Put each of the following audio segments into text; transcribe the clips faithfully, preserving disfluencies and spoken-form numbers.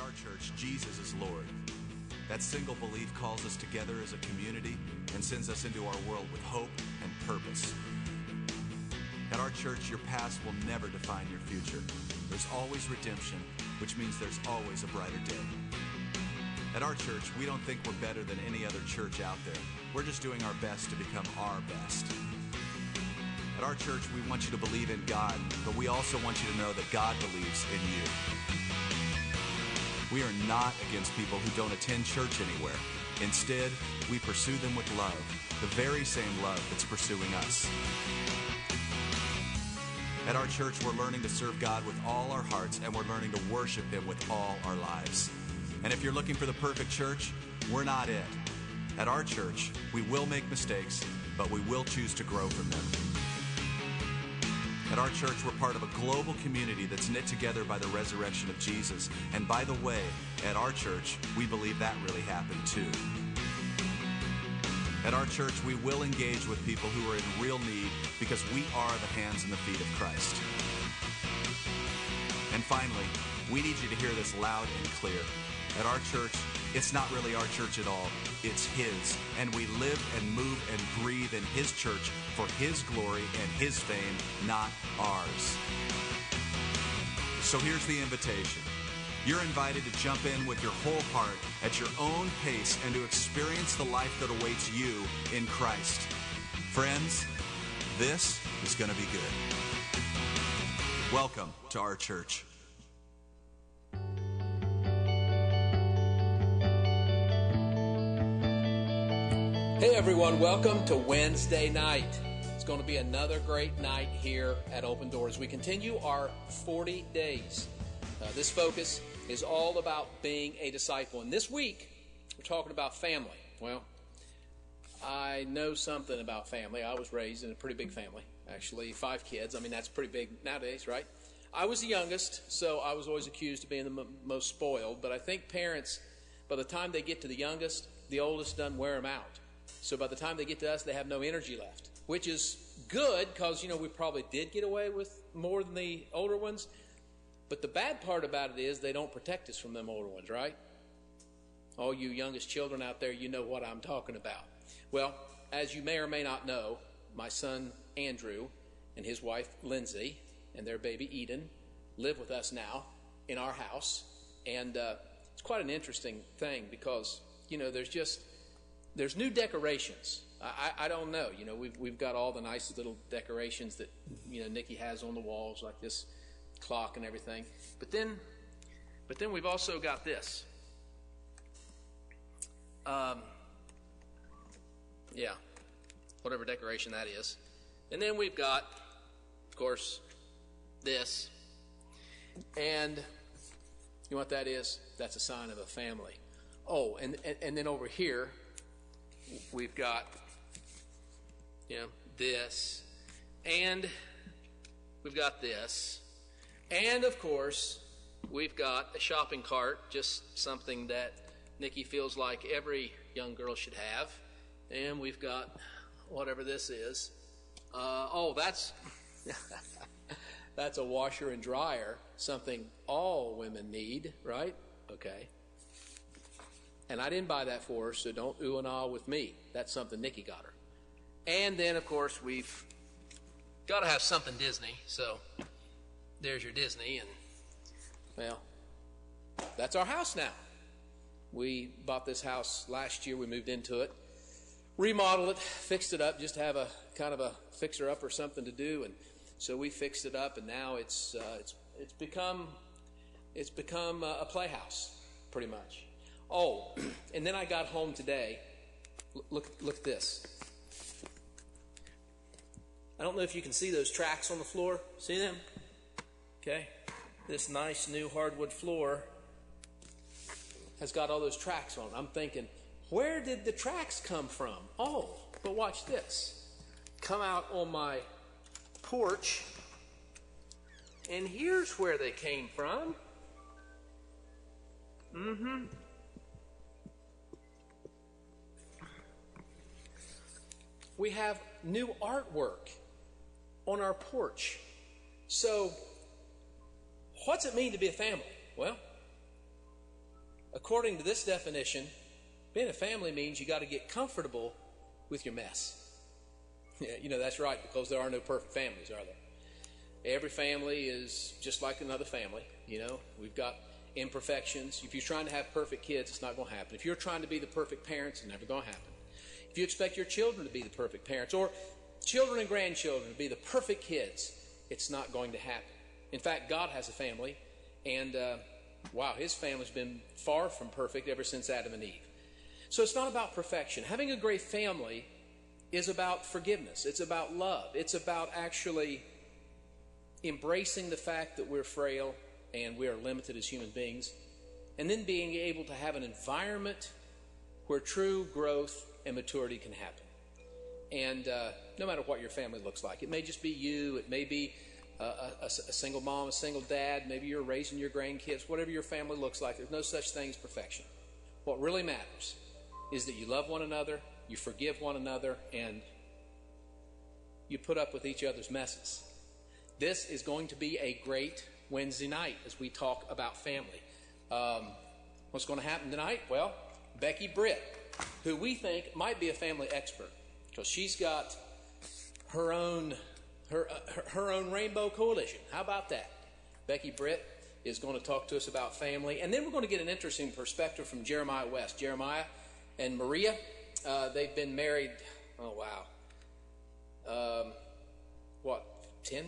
our church, Jesus is Lord. That single belief calls us together as a community and sends us into our world with hope and purpose. At our church, your past will never define your future. There's always redemption, which means there's always a brighter day. At our church, we don't think we're better than any other church out there. We're just doing our best to become our best. At our church, we want you to believe in God, but we also want you to know that God believes in you. We are not against people who don't attend church anywhere. Instead, we pursue them with love, the very same love that's pursuing us. At our church, we're learning to serve God with all our hearts, and we're learning to worship Him with all our lives. And if you're looking for the perfect church, we're not it. At our church, we will make mistakes, but we will choose to grow from them. At our church, we're part of a global community that's knit together by the resurrection of Jesus. And by the way, at our church, we believe that really happened too. At our church, we will engage with people who are in real need because we are the hands and the feet of Christ. And finally, we need you to hear this loud and clear. At our church, it's not really our church at all. It's His. And we live and move and breathe in His church for His glory and His fame, not ours. So here's the invitation. You're invited to jump in with your whole heart at your own pace and to experience the life that awaits you in Christ. Friends, this is going to be good. Welcome to our church. Hey everyone, welcome to Wednesday night. It's going to be another great night here at Open Doors. We continue our forty days. Uh, this focus is all about being a disciple. And this week, we're talking about family. Well, I know something about family. I was raised in a pretty big family, actually. Five kids. I mean, that's pretty big nowadays, right? I was the youngest, so I was always accused of being the m- most spoiled. But I think parents, by the time they get to the youngest, the oldest doesn't wear them out. So by the time they get to us, they have no energy left, which is good because, you know, we probably did get away with more than the older ones. But the bad part about it is they don't protect us from them older ones, right? All you youngest children out there, you know what I'm talking about. Well, as you may or may not know, my son Andrew and his wife Lindsay and their baby Eden live with us now in our house. And uh, it's quite an interesting thing because, you know, there's just... There's new decorations. I, I don't know. You know, we've we've got all the nice little decorations that, you know, Nikki has on the walls, like this clock and everything. But then, but then we've also got this. Um, yeah, whatever decoration that is. And then we've got, of course, this. And you know what that is? That's a sign of a family. Oh, and and, and then over here, we've got, you know, this, and we've got this, and of course, we've got a shopping cart, just something that Nikki feels like every young girl should have, and we've got whatever this is. Uh, oh, that's that's a washer and dryer, something all women need, right? Okay. And I didn't buy that for her, so don't ooh and ah with me. That's something Nikki got her. And then, of course, we've got to have something Disney. So there's your Disney. And, well, that's our house now. We bought this house last year. We moved into it, remodeled it, fixed it up, just to have a kind of a fixer-up or something to do. And so we fixed it up, and now it's uh, it's it's become it's become a playhouse, pretty much. Oh, and then I got home today. Look, look at this. I don't know if you can see those tracks on the floor. See them? Okay. This nice new hardwood floor has got all those tracks on it. I'm thinking, where did the tracks come from? Oh, but watch this. Come out on my porch, and here's where they came from. Mm-hmm. We have new artwork on our porch. So, what's it mean to be a family? Well, According to this definition, being a family means you got to get comfortable with your mess. Yeah, you know, that's right, because there are no perfect families, are there? Every family is just like another family. You know, we've got imperfections. If you're trying to have perfect kids, it's not going to happen. If you're trying to be the perfect parents, it's never going to happen. If you expect your children to be the perfect parents, or children and grandchildren to be the perfect kids, it's not going to happen. In fact, God has a family, and uh, wow, his family's been far from perfect ever since Adam and Eve. So it's not about perfection. Having a great family is about forgiveness. It's about love. It's about actually embracing the fact that we're frail and we are limited as human beings, and then being able to have an environment where true growth and maturity can happen. And uh, no matter what your family looks like, it may just be you, it may be a, a, a single mom, a single dad, maybe you're raising your grandkids, whatever your family looks like, there's no such thing as perfection. What really matters is that you love one another, you forgive one another, and you put up with each other's messes. This is going to be a great Wednesday night as we talk about family. Um, what's going to happen tonight? Well, Becky Britt, who we think might be a family expert, because she's got her own her, uh, her own Rainbow Coalition. How about that? Becky Britt is going to talk to us about family, and then we're going to get an interesting perspective from Jeremiah West. Jeremiah and Maria, uh, they've been married, oh wow, um, what, ten?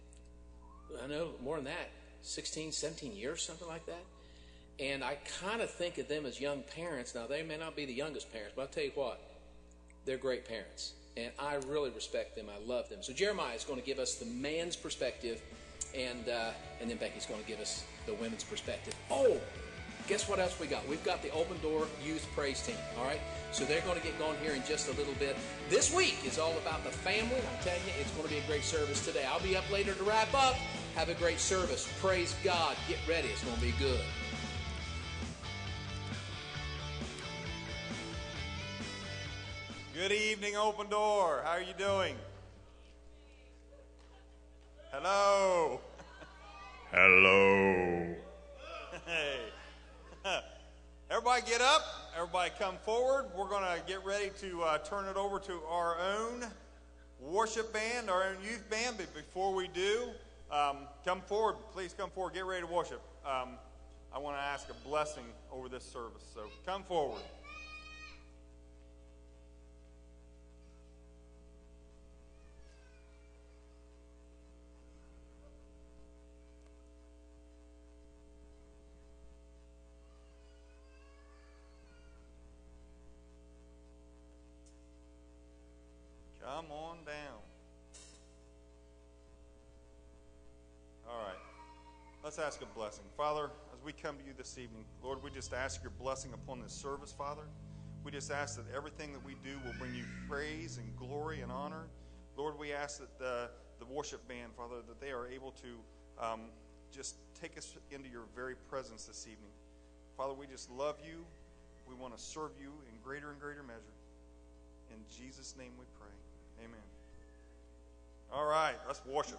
I know, more than that, sixteen, seventeen years, something like that. And I kind of think of them as young parents. Now, they may not be the youngest parents, but I'll tell you what, they're great parents. And I really respect them. I love them. So Jeremiah is going to give us the man's perspective, and uh, and then Becky's going to give us the women's perspective. Oh, guess what else we got? We've got the Open Door Youth Praise Team, all right? So they're going to get going here in just a little bit. This week is all about the family. I'm telling you, it's going to be a great service today. I'll be up later to wrap up. Have a great service. Praise God. Get ready. It's going to be good. Good evening, Open Door. How are you doing? Hello. Hello. Hey. Everybody get up. Everybody come forward. We're going to get ready to uh, turn it over to our own worship band, our own youth band. But before we do, um, come forward. Please come forward. Get ready to worship. Um, I want to ask a blessing over this service. So come forward. Come on down. All right. Let's ask a blessing. Father, as we come to you this evening, Lord, we just ask your blessing upon this service, Father. We just ask that everything that we do will bring you praise and glory and honor. Lord, we ask that the, the worship band, Father, that they are able to um, just take us into your very presence this evening. Father, we just love you. We want to serve you in greater and greater measure. In Jesus' name we pray. Amen. All right, let's worship.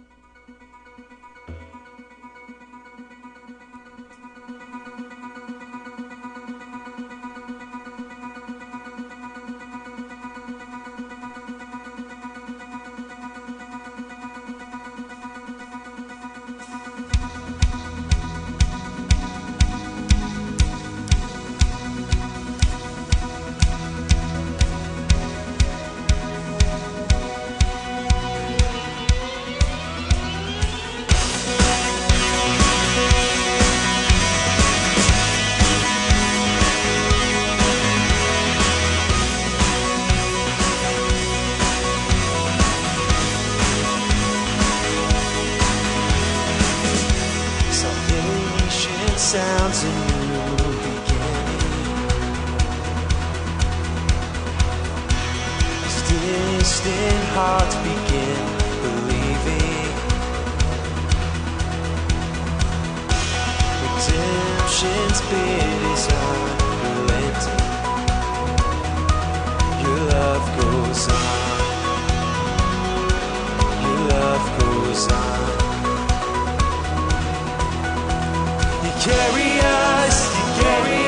Sounds a new beginning. Distant hearts begin believing. Redemption's bid is unrelenting. Your love goes on. Your love goes on. Carry us, you carry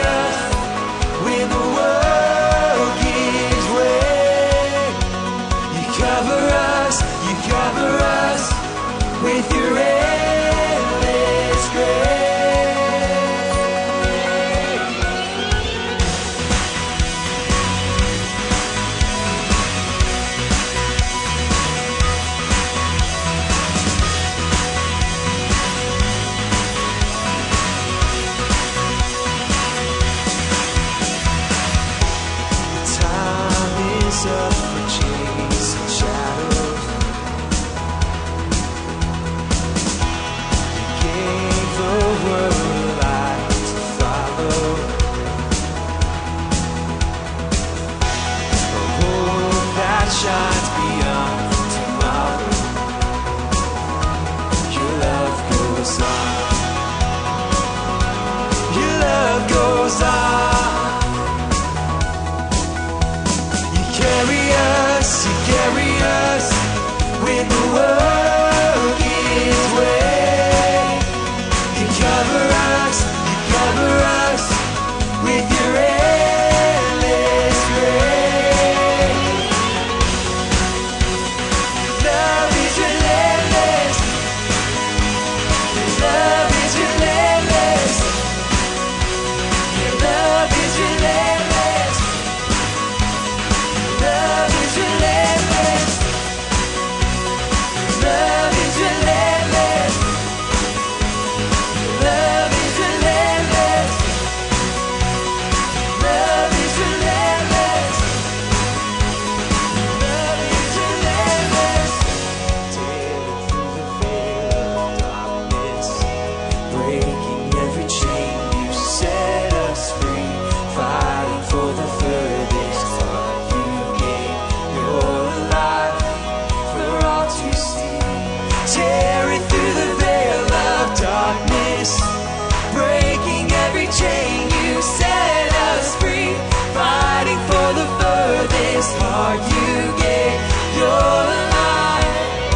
breaking every chain. You set us free, fighting for the furthest part. You gave your life for all to see, tearing through the veil of darkness, breaking every chain. You set us free, fighting for the furthest part. You gave your life.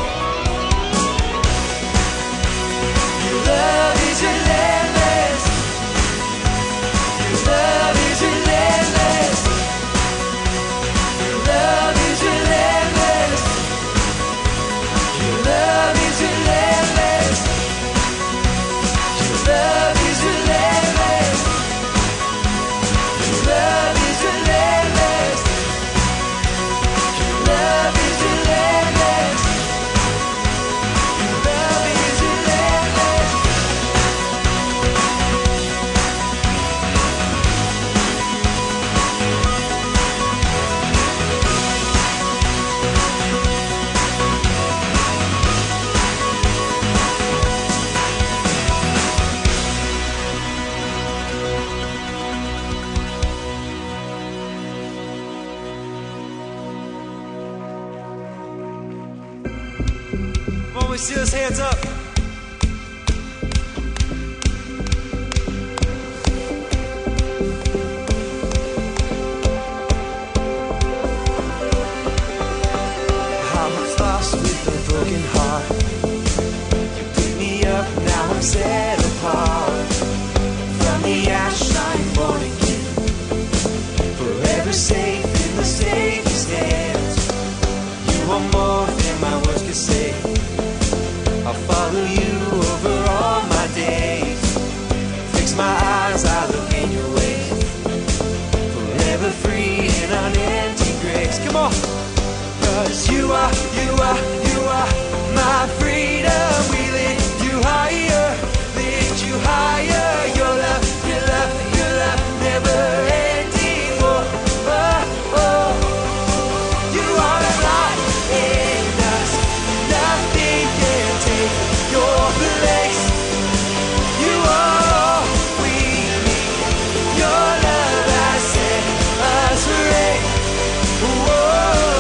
Your love is relentless. Your love is relentless. Your love is relentless. Your love is relentless. Your love is relentless. Your love is relentless. Your love is relentless. Your love is relentless. Come on, we see those hands up. I was lost with a broken heart. You picked me up, now I'm set apart. From the ash I'm born again, forever safe in the Savior's hands. You are more than my words could say. I'll follow you over all my days. Fix my eyes, I look in your ways. Forever free in unending grace. Come on! Cause you are, you are, you are my freedom. We lift you higher, lift you higher. Your love, your love, your love never ending. Oh, oh, oh. You are alive in us. Nothing can take your place. You are all we need. Your love has set us free. Whoa.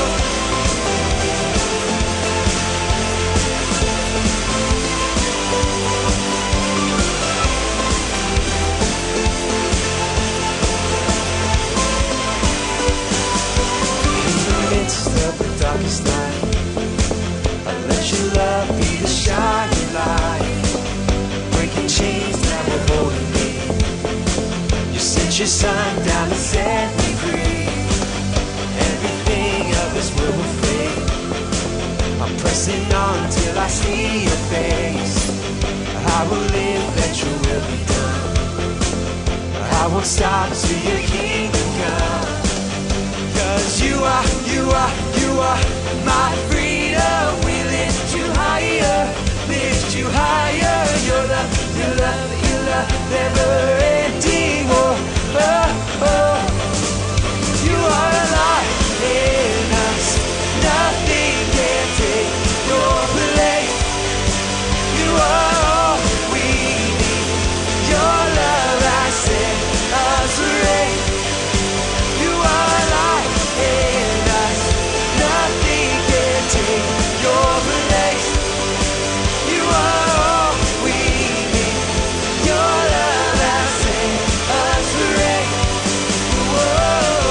In the midst of the darkest night, I let your love be the shining light, breaking chains that were holding me. You sent your son down to set me free. Everything of this world will fade. I'm pressing on till I see your face. I will live, let your will be done. I won't stop till your kingdom come. Cause you are, you are, you are my freedom. We lift you higher, lift you higher. Your love, your love, your love never ending. Oh, oh, oh. You are alive in us. Nothing can take your place. You are all we need. Your love has set us free. You are alive in us. Nothing can take your place. You are all we need. Your love has set us free. Whoa.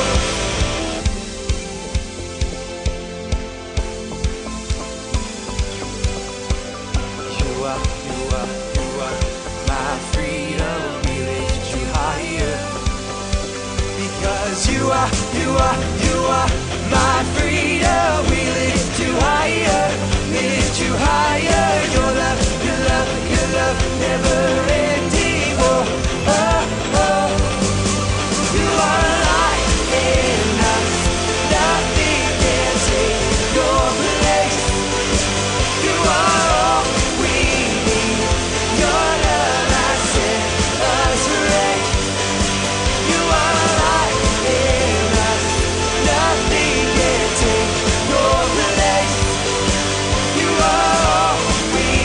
You are, you are, you are my freedom. We lift you higher. Because you are, you are, you are my freedom. We lift you higher, lift you higher. Your love, your love, your love never ending. Oh, oh, oh. You are alive in us. Nothing can take your place. You are all we need. Your love has set us free. You are alive in us. Nothing can take your place. You are all we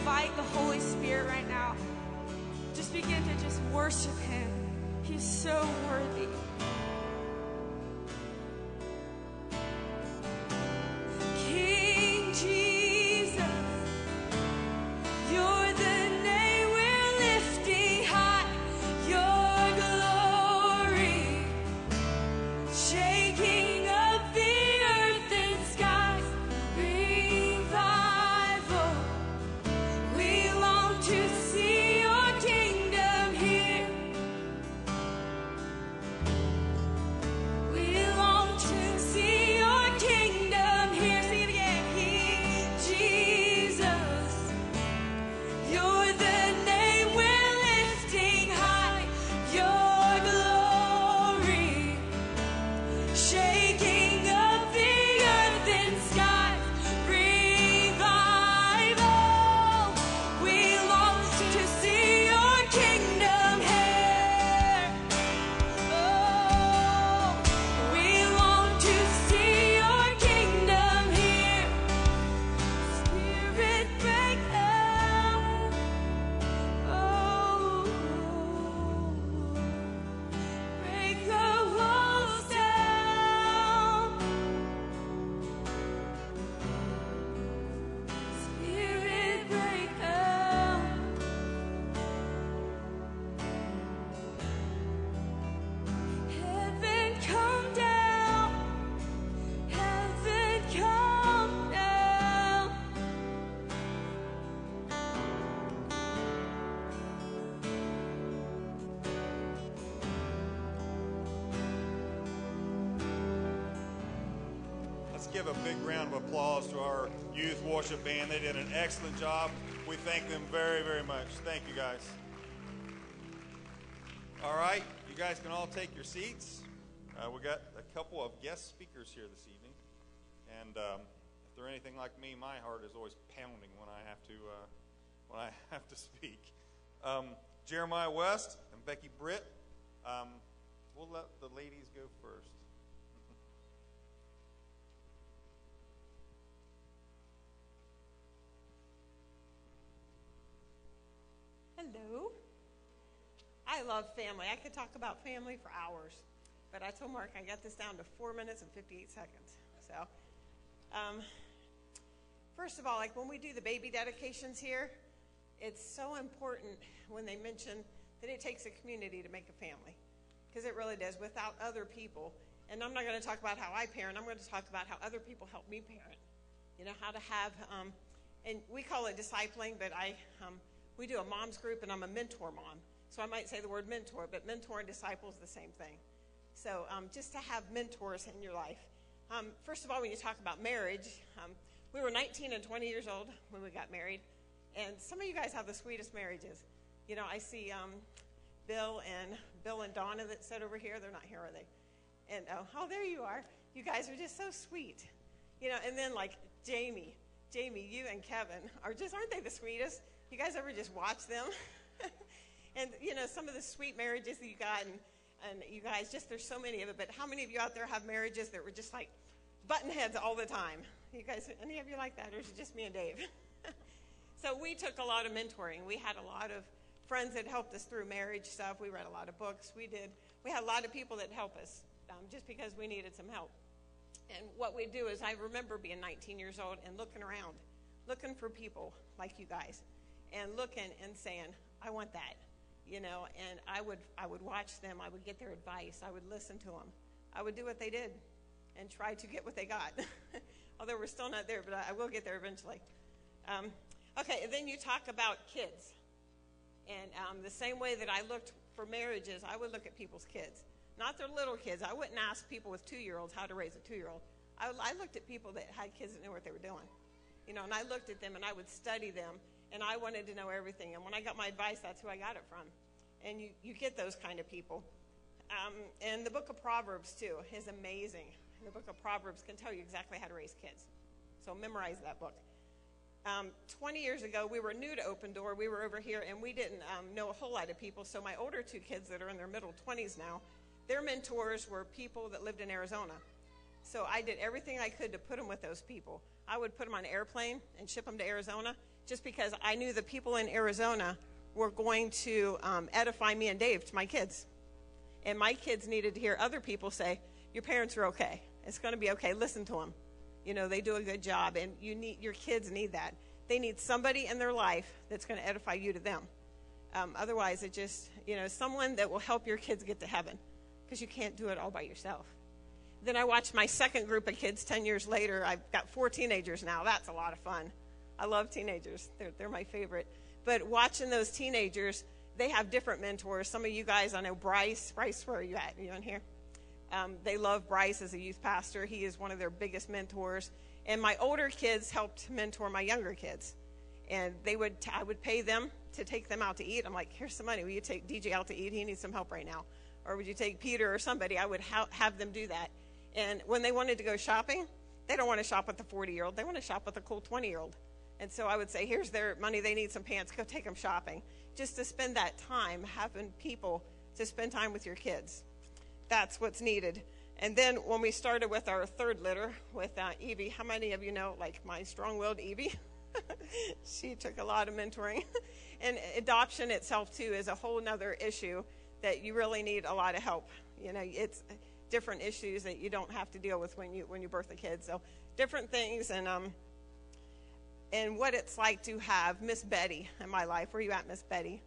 invite the Holy Spirit right now. Just begin to just worship him. He's so worthy. King Jesus, you're the name we're lifting high. Your glory, shaking of the earth and skies. Revival, we long to see your kingdom here. We long to see your kingdom here. Sing it again. King Jesus, you're the name we're lifting high. Your glory, shaking of the earth and skies. Revival, we long to see your kingdom here. Oh, we long to see your kingdom here. Spirit, break out. Oh, break the walls down. Spirit, break out. Heaven come down. Heaven come down. Let's give a big round of applause to our youth worship band. They did an excellent job. We thank them very, very much. Thank you, guys. All right, you guys can all take your seats. Uh, we got a couple of guest speakers here this evening. And um, if they're anything like me, my heart is always pounding when I have to uh, when I have to speak. Um, Jeremiah West and Becky Britt. Um, we'll let the ladies go first. Hello. I love family. I could talk about family for hours, but I told Mark I got this down to four minutes and fifty-eight seconds. So, um, first of all, like when we do the baby dedications here, it's so important when they mention that it takes a community to make a family, because it really does. Without other people, and I'm not going to talk about how I parent, I'm going to talk about how other people help me parent. You know, how to have, um, and we call it discipling, but I, um, we do a mom's group, and I'm a mentor mom. So I might say the word mentor, but mentor and disciple is the same thing. So um, just to have mentors in your life. Um, first of all, when you talk about marriage, um, we were nineteen and twenty years old when we got married. And some of you guys have the sweetest marriages. You know, I see um, Bill and Bill and Donna that sit over here. They're not here, are they? And oh, oh, there you are. You guys are just so sweet. You know, and then like Jamie, Jamie, you and Kevin are just, aren't they the sweetest? You guys ever just watch them? And, you know, some of the sweet marriages that you got, and, and you guys, just there's so many of it, but how many of you out there have marriages that were just like button heads all the time? You guys, any of you like that, or is it just me and Dave? So we took a lot of mentoring. We had a lot of friends that helped us through marriage stuff. We read a lot of books. We did. We had a lot of people that helped us um, just because we needed some help. And what we do is I remember being nineteen years old and looking around, looking for people like you guys, and looking and saying, I want that. You know, and I would I would watch them. I would get their advice. I would listen to them. I would do what they did and try to get what they got. Although we're still not there, but I, I will get there eventually. Um, okay, and then you talk about kids. And um, the same way that I looked for marriages, I would look at people's kids. Not their little kids. I wouldn't ask people with two-year-olds how to raise a two-year-old. I, I looked at people that had kids that knew what they were doing. You know, and I looked at them and I would study them. And I wanted to know everything. And when I got my advice, that's who I got it from. And you, you get those kind of people. Um, and the book of Proverbs, too, is amazing. The book of Proverbs can tell you exactly how to raise kids. So memorize that book. Um, twenty years ago, we were new to Open Door. We were over here, and we didn't um, know a whole lot of people. So my older two kids that are in their middle twenties now, their mentors were people that lived in Arizona. So I did everything I could to put them with those people. I would put them on an airplane and ship them to Arizona just because I knew the people in Arizona were going to um, edify me and Dave, to my kids. And my kids needed to hear other people say, your parents are okay. It's going to be okay. Listen to them. You know, they do a good job, and you need your kids need that. They need somebody in their life that's going to edify you to them. Um, otherwise, it just, you know, someone that will help your kids get to heaven, because you can't do it all by yourself. Then I watched my second group of kids ten years later. I've got four teenagers now. That's a lot of fun. I love teenagers. They're, they're my favorite. But watching those teenagers, they have different mentors. Some of you guys, I know Bryce. Bryce, where are you at? Are you in here? Um, they love Bryce as a youth pastor. He is one of their biggest mentors. And my older kids helped mentor my younger kids. And they would, t- I would pay them to take them out to eat. I'm like, here's some money. Will you take D J out to eat? He needs some help right now. Or would you take Peter or somebody? I would ha- have them do that. And when they wanted to go shopping, they don't want to shop with the forty-year-old. They want to shop with a cool twenty-year-old. And so I would say, here's their money. They need some pants. Go take them shopping. Just to spend that time having people to spend time with your kids. That's what's needed. And then when we started with our third litter with uh, Evie, how many of you know, like, my strong-willed Evie? She took a lot of mentoring. And adoption itself, too, is a whole nother issue that you really need a lot of help. You know, it's different issues that you don't have to deal with when you when you birth a kid. So different things, and um, and what it's like to have Miss Betty in my life. Where are you at, Miss Betty?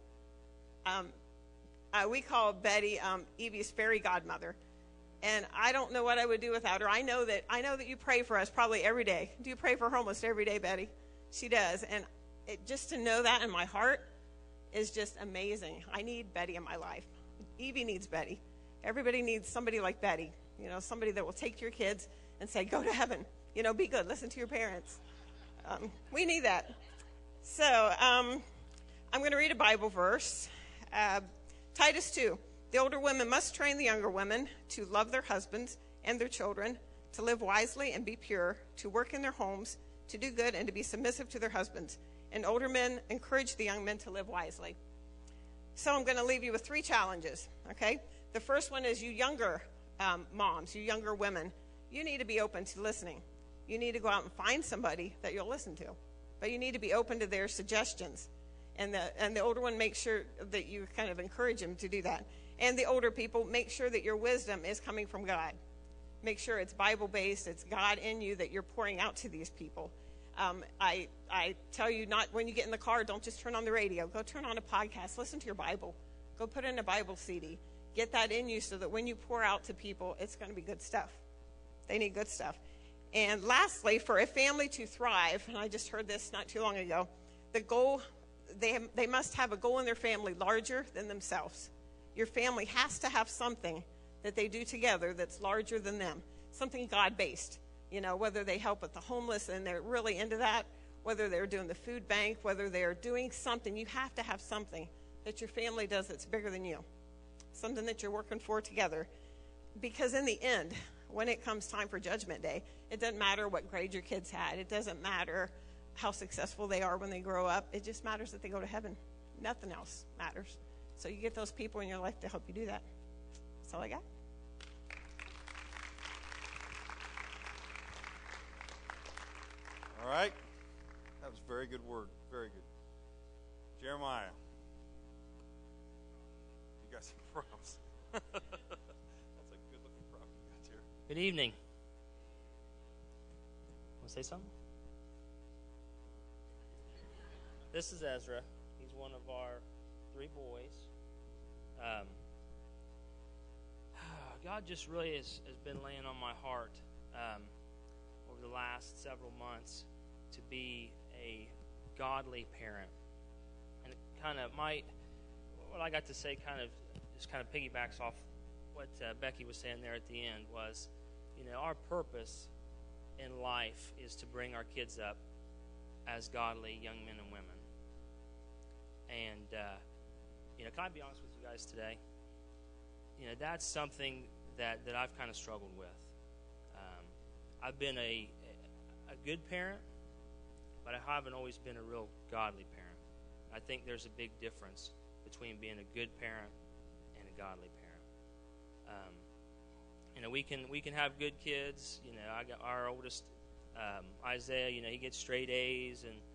Um, uh, we call Betty um, Evie's fairy godmother. And I don't know what I would do without her. I know that I know that you pray for us probably every day. Do you pray for her almost every day, Betty? She does. And it, just to know that in my heart is just amazing. I need Betty in my life. Evie needs Betty. Everybody needs somebody like Betty. You know, somebody that will take your kids and say, go to heaven. You know, be good. Listen to your parents. Um, we need that. So um, I'm going to read a Bible verse. Uh, Titus two. The older women must train the younger women to love their husbands and their children, to live wisely and be pure, to work in their homes, to do good, and to be submissive to their husbands. And older men encourage the young men to live wisely. So I'm going to leave you with three challenges, okay? The first one is you younger um, moms, you younger women, you need to be open to listening. You need to go out and find somebody that you'll listen to. But you need to be open to their suggestions. And the, and the older one, make sure that you kind of encourage them to do that. And the older people, make sure that your wisdom is coming from God. Make sure it's Bible-based, it's God in you that you're pouring out to these people. Um, I I tell you, not when you get in the car, don't just turn on the radio. Go turn on a podcast. Listen to your Bible. Go put in a Bible C D. Get that in you so that when you pour out to people, it's going to be good stuff. They need good stuff. And lastly, for a family to thrive, and I just heard this not too long ago, the goal, they, they must have a goal in their family larger than themselves. Your family has to have something that they do together that's larger than them, something God-based. You know, whether they help with the homeless and they're really into that, whether they're doing the food bank, whether they're doing something, you have to have something that your family does that's bigger than you, something that you're working for together. Because in the end, when it comes time for Judgment Day, it doesn't matter what grade your kids had. It doesn't matter how successful they are when they grow up. It just matters that they go to heaven. Nothing else matters. So you get those people in your life to help you do that. That's all I got. All right. That was a very good word. Very good. Jeremiah. You got some props. That's a good looking prop you got here. Good evening. Want to say something? This is Ezra. He's one of our three boys. Um, God just really has, has been laying on my heart um, over the last several months to be a godly parent. And it kind of might, what I got to say kind of just kind of piggybacks off what uh, Becky was saying there at the end was, you know, our purpose in life is to bring our kids up as godly young men and women. And, uh, you know, can I be honest with you guys today? You know, that's something that, that I've kind of struggled with. Um, I've been a, a good parent, but I haven't always been a real godly parent. I think there's a big difference between being a good parent and a godly parent. Um, you know, we can we can have good kids. You know, I got our oldest, um, Isaiah. You know, he gets straight A's and, and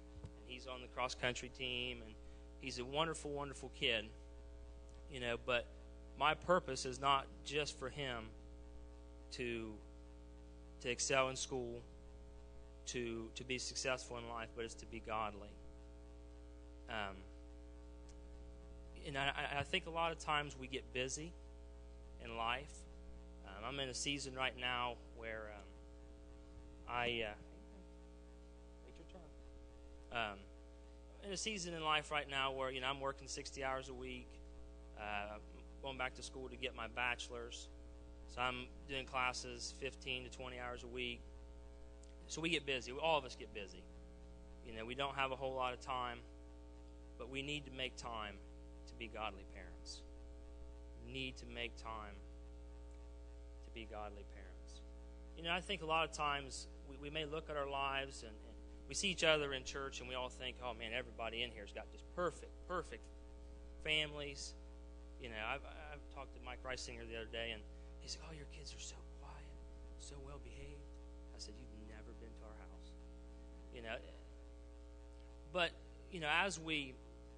he's on the cross-country team, and he's a wonderful, wonderful kid, you know, but my purpose is not just for him to to excel in school, to to be successful in life, but it's to be godly. Um, and I, I think a lot of times we get busy in life. Um, I'm in a season right now where um, I uh, wait your turn. Um, in a season in life right now where you know I'm working sixty hours a week, uh, going back to school to get my bachelor's. So I'm doing classes fifteen to twenty hours a week. So we get busy. All of us get busy. You know, we don't have a whole lot of time, but we need to make time to be godly parents. We need to make time to be godly parents. You know, I think a lot of times we, we may look at our lives and, and we see each other in church and we all think, oh man, everybody in here has got just perfect, perfect families. You know, I've, I've talked to Mike Reisinger the other day, and he said, oh, your kids are so quiet, so well behaved. I said, you've never been to our house. You know, but, you know, as we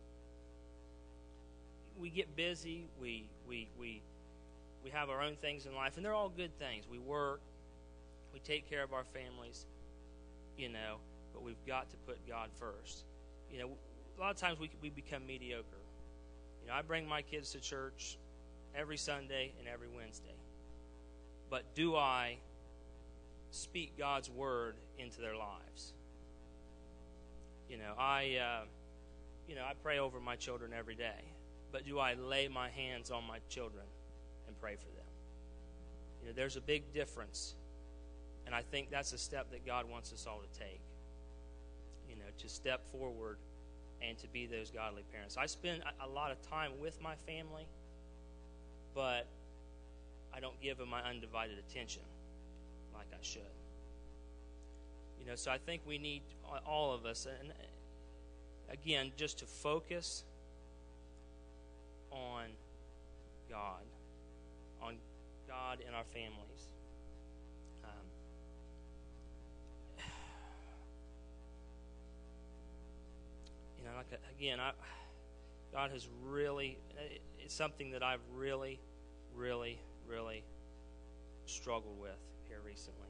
we get busy, we we we we have our own things in life, and they're all good things. We work, we take care of our families, you know, but we've got to put God first. You know, a lot of times we we become mediocre. You know, I bring my kids to church every Sunday and every Wednesday. But do I speak God's word into their lives? You know, I, uh, you know, I pray over my children every day. But do I lay my hands on my children and pray for them? You know, there's a big difference, and I think that's a step that God wants us all to take. You know, to step forward and to be those godly parents. I spend a lot of time with my family, but I don't give them my undivided attention like I should. You know, so I think we need, all of us, and again, just to focus on God, on God in our families. Um, you know, like again, I, God has really, it's something that I've really, really, really struggled with here recently.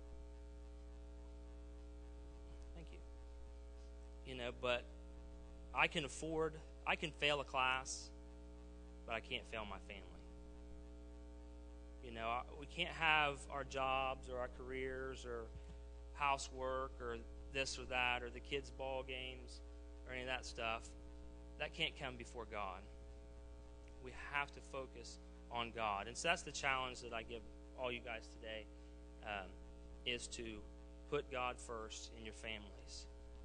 Thank you. You know, but I can afford, I can fail a class, but I can't fail my family. You know, we can't have our jobs or our careers or housework or this or that or the kids' ball games or any of that stuff. That can't come before God. We have to focus on God. And so that's the challenge that I give all you guys today, um, is to put God first in your families.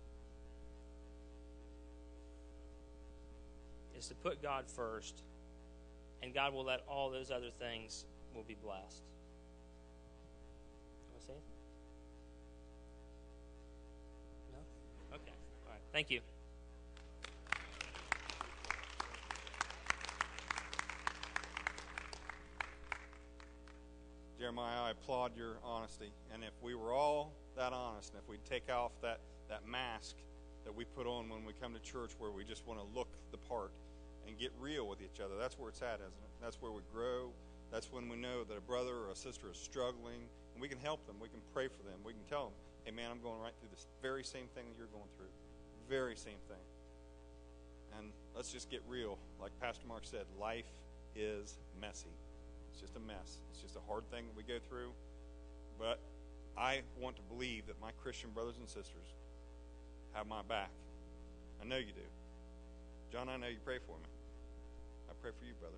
Is to put God first, and God will let all those other things will be blessed. Want to say anything? No? Okay. All right. Thank you. Jeremiah, I applaud your honesty. And if we were all that honest, and if we'd take off that, that mask that we put on when we come to church where we just want to look the part and get real with each other, that's where it's at, isn't it? That's where we grow. That's when we know that a brother or a sister is struggling, and we can help them. We can pray for them. We can tell them, hey, man, I'm going right through this very same thing that you're going through. Very same thing. And let's just get real. Like Pastor Mark said, life is messy. It's just a mess. It's just a hard thing that we go through. But I want to believe that my Christian brothers and sisters have my back. I know you do. John, I know you pray for me. I pray for you, brother.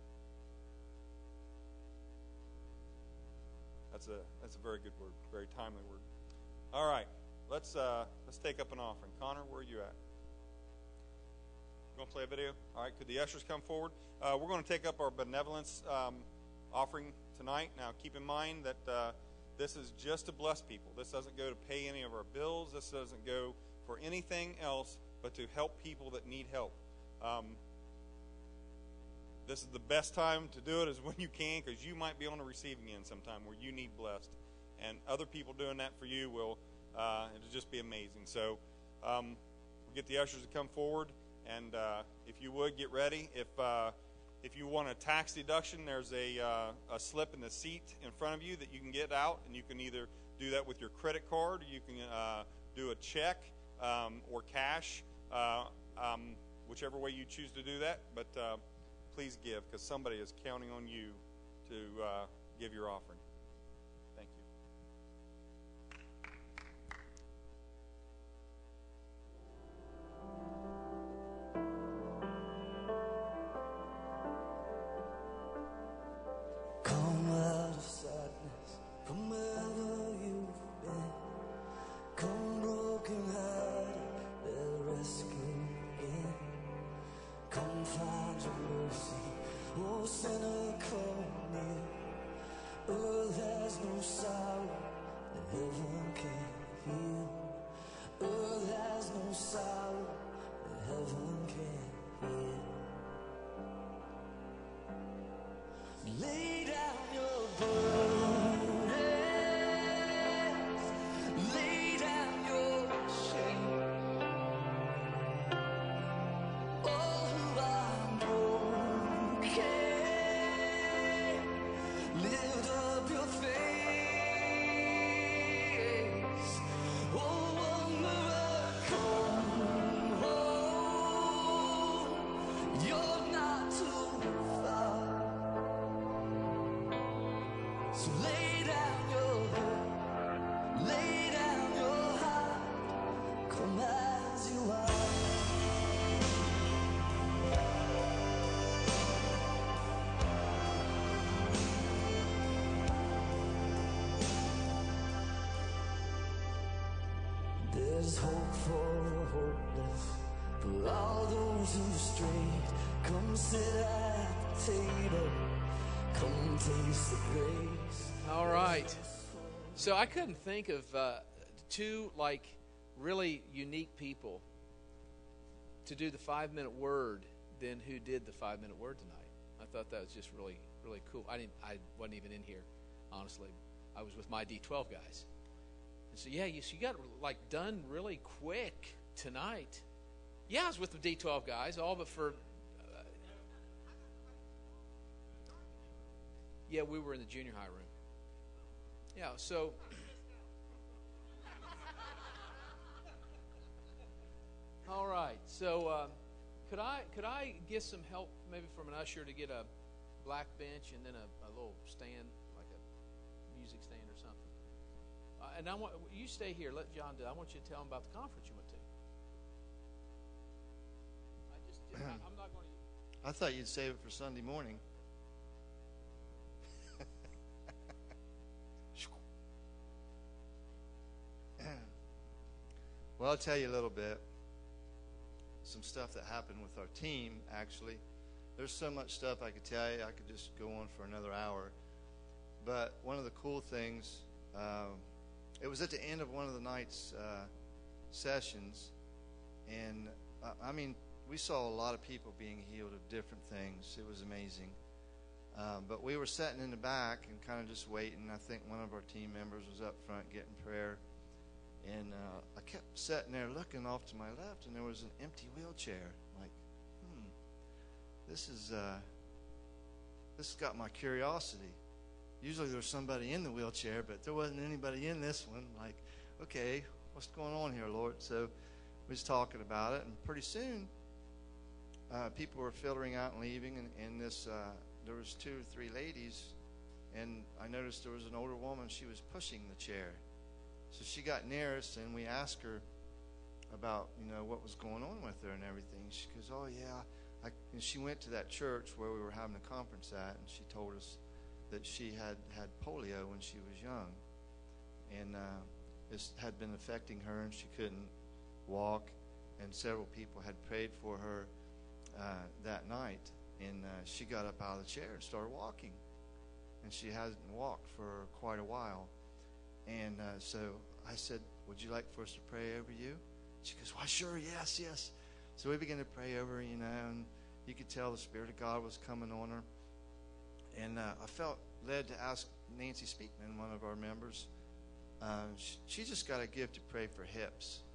That's a that's a very good word, very timely word. All right, let's uh, let's take up an offering. Connor, where are you at? You want to play a video? All right, could the ushers come forward? Uh, we're going to take up our benevolence um, offering tonight. Now, keep in mind that uh, this is just to bless people. This doesn't go to pay any of our bills. This doesn't go for anything else but to help people that need help. Um, this is the best time to do it is when you can, because you might be on the receiving end sometime where you need blessed. And other people doing that for you will, uh, it'll just be amazing. So um, get the ushers to come forward, and uh, if you would, get ready. If uh, if you want a tax deduction, there's a, uh, a slip in the seat in front of you that you can get out, and you can either do that with your credit card, or you can uh, do a check um, or cash, uh, um, whichever way you choose to do that. But uh, please give, because somebody is counting on you to uh, give your offering. Thank you. Come out of sadness from wherever you've been. Come broken hearted, they'll rescue in. Come find your mercy, oh sinner, come near. Oh, there's no sorrow that heaven can't heal. Oh, there's no sorrow that heaven can't heal. Lay down your burdens, lay down your shame. Oh, who are broken, lift up your face. Oh, wanderer, come home. You're not too far. So lay down your head, lay down your heart, come as you are. There's hope for the hopeless, for all those who strayed. Come sit at the table, come taste the grace. All right. So I couldn't think of uh, two like really unique people to do the five-minute word than who did the five-minute word tonight. I thought that was just really, really cool. I didn't. I wasn't even in here, honestly. I was with my D twelve guys. And so yeah, you, so you got like done really quick tonight. Yeah, I was with the D twelve guys, all but for. Uh, yeah, we were in the junior high room. Yeah, so. All right, so um, could I could I get some help maybe from an usher to get a black bench and then a, a little stand, like a music stand or something? Uh, and I want you stay here. Let John do. I want you to tell him about the conference you went to. I just I, I'm not going to. I thought you'd save it for Sunday morning. Well, I'll tell you a little bit. Some stuff that happened with our team, actually. There's so much stuff I could tell you. I could just go on for another hour. But one of the cool things, um, it was at the end of one of the night's uh, sessions. And, uh, I mean, we saw a lot of people being healed of different things. It was amazing. Um, but we were sitting in the back and kind of just waiting. I think one of our team members was up front getting prayer. And uh, I kept sitting there looking off to my left, and there was an empty wheelchair. Like, hmm, this is uh, this has got my curiosity. Usually there's somebody in the wheelchair, but there wasn't anybody in this one. Like, okay, what's going on here, Lord? So we was talking about it, and pretty soon uh, people were filtering out and leaving, and, and this uh, there was two or three ladies, and I noticed there was an older woman. She was pushing the chair. So she got near us, and we asked her about, you know, what was going on with her and everything. She goes, oh, yeah. I, and she went to that church where we were having a conference at, and she told us that she had had polio when she was young. And uh, this had been affecting her, and she couldn't walk. And several people had prayed for her uh, that night. And uh, she got up out of the chair and started walking. And she hasn't walked for quite a while. And uh, so I said, would you like for us to pray over you? She goes, why, sure, yes, yes. So we began to pray over her, you know, and you could tell the Spirit of God was coming on her. And uh, I felt led to ask Nancy Speakman, one of our members. Uh, she, she just got a gift to pray for hips.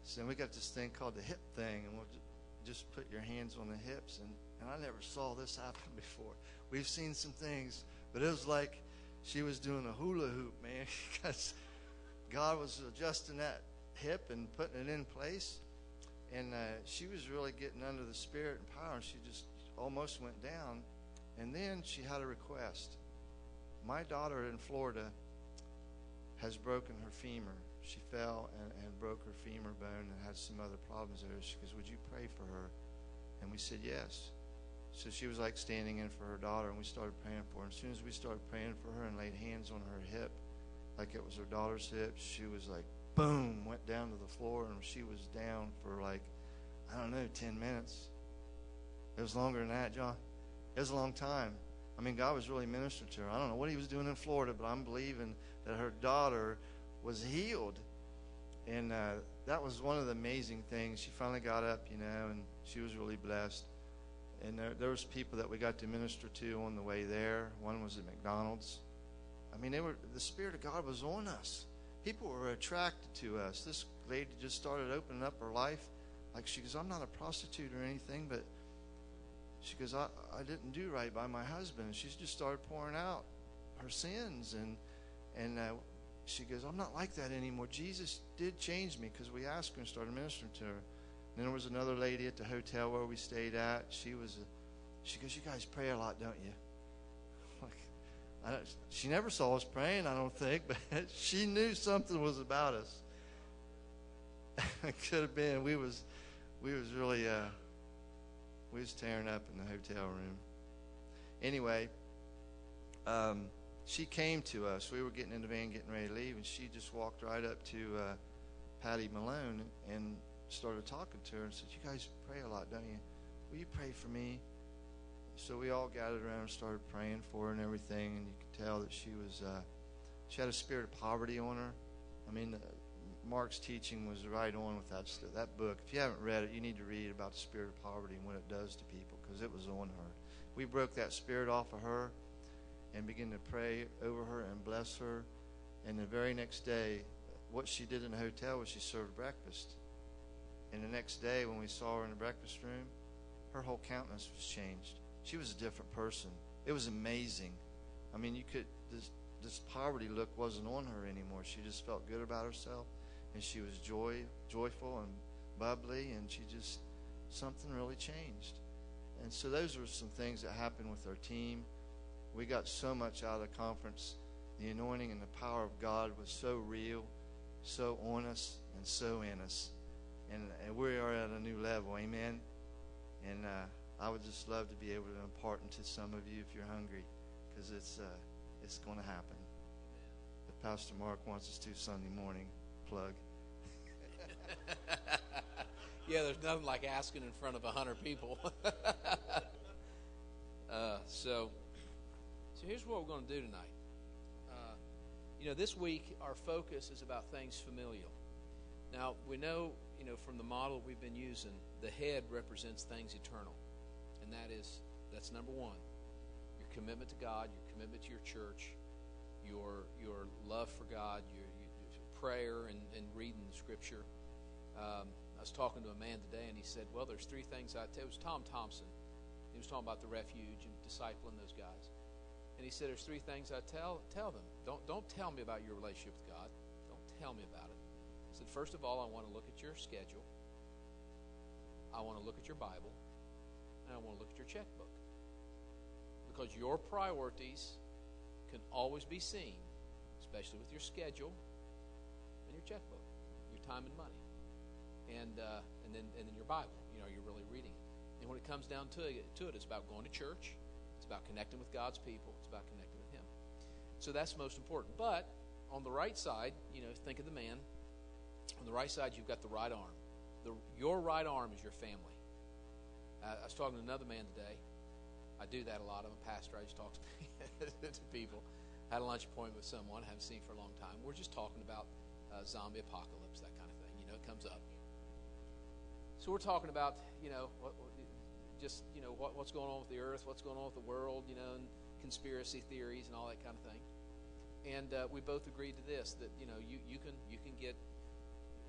So then we got this thing called the hip thing, and we'll just put your hands on the hips. And, and I never saw this happen before. We've seen some things, but it was like she was doing a hula hoop, man, because God was adjusting that hip and putting it in place. And uh, she was really getting under the Spirit and power, and she just almost went down. And then she had a request. My daughter in Florida has broken her femur. She fell and, and broke her femur bone and had some other problems there. She goes, would you pray for her? And we said yes. So she was like standing in for her daughter, and we started praying for her. And as soon as we started praying for her and laid hands on her hip, like it was her daughter's hip, she was like, boom, went down to the floor, and she was down for like, I don't know, ten minutes. It was longer than that, John. It was a long time. I mean, God was really ministering to her. I don't know what he was doing in Florida, but I'm believing that her daughter was healed. And uh, that was one of the amazing things. She finally got up, you know, and she was really blessed. And there, there was people that we got to minister to on the way there. One was at McDonald's. I mean, they were the Spirit of God was on us. People were attracted to us. This lady just started opening up her life. Like she goes, I'm not a prostitute or anything, but she goes, I, I didn't do right by my husband. And she's just started pouring out her sins. And, and uh, she goes, I'm not like that anymore. Jesus did change me, because we asked her and started ministering to her. And then there was another lady at the hotel where we stayed at. She was, a, she goes, you guys pray a lot, don't you? Like, I don't, she never saw us praying, I don't think, but she knew something was about us. It could have been. We was, we was really, uh, we was tearing up in the hotel room. Anyway, um, she came to us. We were getting in the van, getting ready to leave, and she just walked right up to uh, Patty Malone and started talking to her and said, you guys pray a lot, don't you? Will you pray for me? So we all gathered around and started praying for her and everything, and you could tell that she was, uh, she had a spirit of poverty on her. I mean, uh, Mark's teaching was right on with that stuff. That book, if you haven't read it, you need to read about the spirit of poverty and what it does to people, because it was on her. We broke that spirit off of her and began to pray over her and bless her. And the very next day, what she did in the hotel was she served breakfast. And the next day, when we saw her in the breakfast room, her whole countenance was changed. She was a different person. It was amazing. I mean, you could this this poverty look wasn't on her anymore. She just felt good about herself, and she was joy joyful and bubbly, and she just something really changed. And so those were some things that happened with our team. We got so much out of the conference. The anointing and the power of God was so real, so on us, and so in us. And, and we are at a new level, amen. And uh, I would just love to be able to impart into some of you if you're hungry, because it's uh, it's going to happen. If Pastor Mark wants us to Sunday morning, plug. Yeah, there's nothing like asking in front of a hundred people. uh, so, so here's what we're going to do tonight. Uh, you know, this week our focus is about things familial. Now, we know, you know, from the model we've been using, the head represents things eternal. And that is, that's number one. Your commitment to God, your commitment to your church, your your love for God, your, your prayer and, and reading the Scripture. Um, I was talking to a man today, and he said, well, there's three things I tell. It was Tom Thompson. He was talking about the refuge and discipling those guys. And he said, there's three things I tell tell them. Don't, don't tell me about your relationship with God. Don't tell me about it. He said, first of all, I want to look at your schedule. I want to look at your Bible. And I want to look at your checkbook. Because your priorities can always be seen, especially with your schedule and your checkbook, your time and money, and uh, and then and then your Bible. You know, you're really reading it. And when it comes down to it, to it, it's about going to church. It's about connecting with God's people. It's about connecting with Him. So that's most important. But on the right side, you know, think of the man. On the right side, you've got the right arm. The, your right arm is your family. Uh, I was talking to another man today. I do that a lot. I'm a pastor. I just talk to, to people. Had a lunch appointment with someone I haven't seen for a long time. We're just talking about uh, zombie apocalypse, that kind of thing. You know, it comes up. So we're talking about, you know, what, what, just, you know, what, what's going on with the earth, what's going on with the world, you know, and conspiracy theories and all that kind of thing. And uh, we both agreed to this, that, you know, you, you can you can get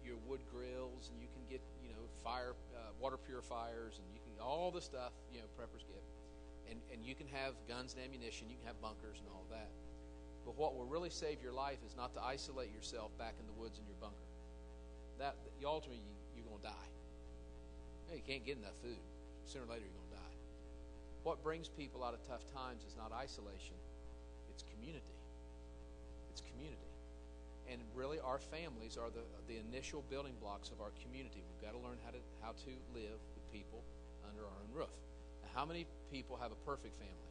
your wood grills, and you can get, you know, fire, uh, water purifiers, and you can, all the stuff, you know, preppers get. And, and you can have guns and ammunition, you can have bunkers and all that. But what will really save your life is not to isolate yourself back in the woods in your bunker. That, you ultimately, you, you're going to die. You, know, you can't get enough food. Sooner or later, you're going to die. What brings people out of tough times is not isolation. It's community. It's community. And really, our families are the, the initial building blocks of our community. We've got to learn how to, how to live with people under our own roof. Now, how many people have a perfect family?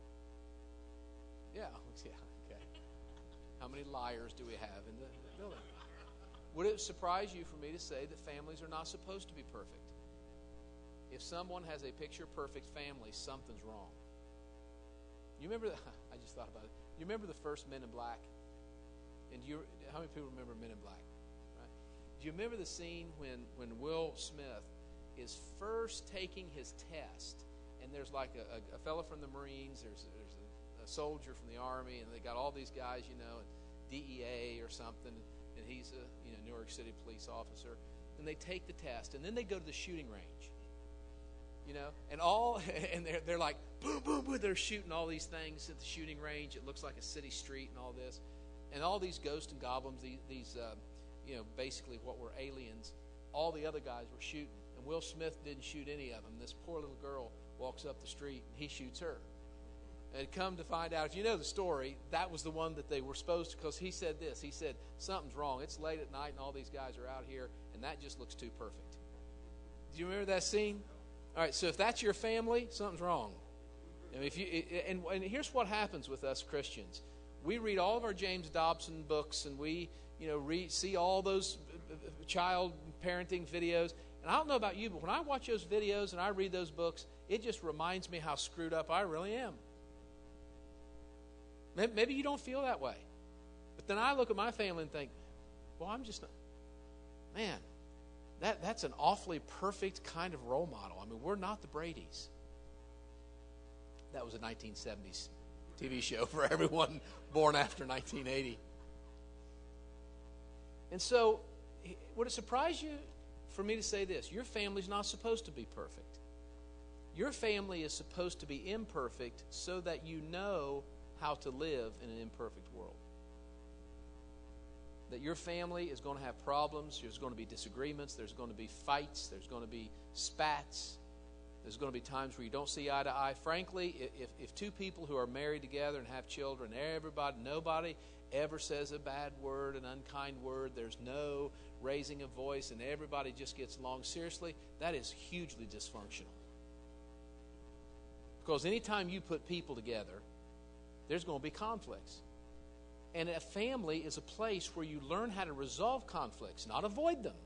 Yeah, yeah. How many liars do we have in the building? Would it surprise you for me to say that families are not supposed to be perfect? If someone has a picture-perfect family, something's wrong. You remember the, I just thought about it. You remember the first Men in Black? And you, how many people remember Men in Black? Right? Do you remember the scene when, when Will Smith is first taking his test? And there's like a, a, a fellow from the Marines, there's, there's a a soldier from the Army, and they got all these guys, you know, D E A or something, and he's a you know New York City police officer, and they take the test, and then they go to the shooting range, you know, and all, and they're they're like boom, boom, boom, they're shooting all these things at the shooting range. It looks like a city street and all this, and all these ghosts and goblins, these, these uh, you know, basically what were aliens. All the other guys were shooting, and Will Smith didn't shoot any of them. This poor little girl walks up the street, and he shoots her. And come to find out, if you know the story, that was the one that they were supposed to, because he said this. He said, something's wrong. It's late at night, and all these guys are out here, and that just looks too perfect. Do you remember that scene? All right, so if that's your family, something's wrong. And, if you, and, and here's what happens with us Christians. We read all of our James Dobson books, and we you know read, see all those child parenting videos. And I don't know about you, but when I watch those videos and I read those books, it just reminds me how screwed up I really am. Maybe you don't feel that way. But then I look at my family and think, well, I'm just not. Man, that, that's an awfully perfect kind of role model. I mean, we're not the Bradys. That was a nineteen seventies T V show for everyone born after nineteen eighty. And so, would it surprise you for me to say this? Your family's not supposed to be perfect. Your family is supposed to be imperfect so that you know how to live in an imperfect world. That your family is going to have problems, there's going to be disagreements, there's going to be fights, there's going to be spats, there's going to be times where you don't see eye to eye. Frankly, if, if two people who are married together and have children, everybody, nobody ever says a bad word, an unkind word, there's no raising a voice, and everybody just gets along, seriously, that is hugely dysfunctional. Because anytime you put people together, there's going to be conflicts. And a family is a place where you learn how to resolve conflicts, not avoid them.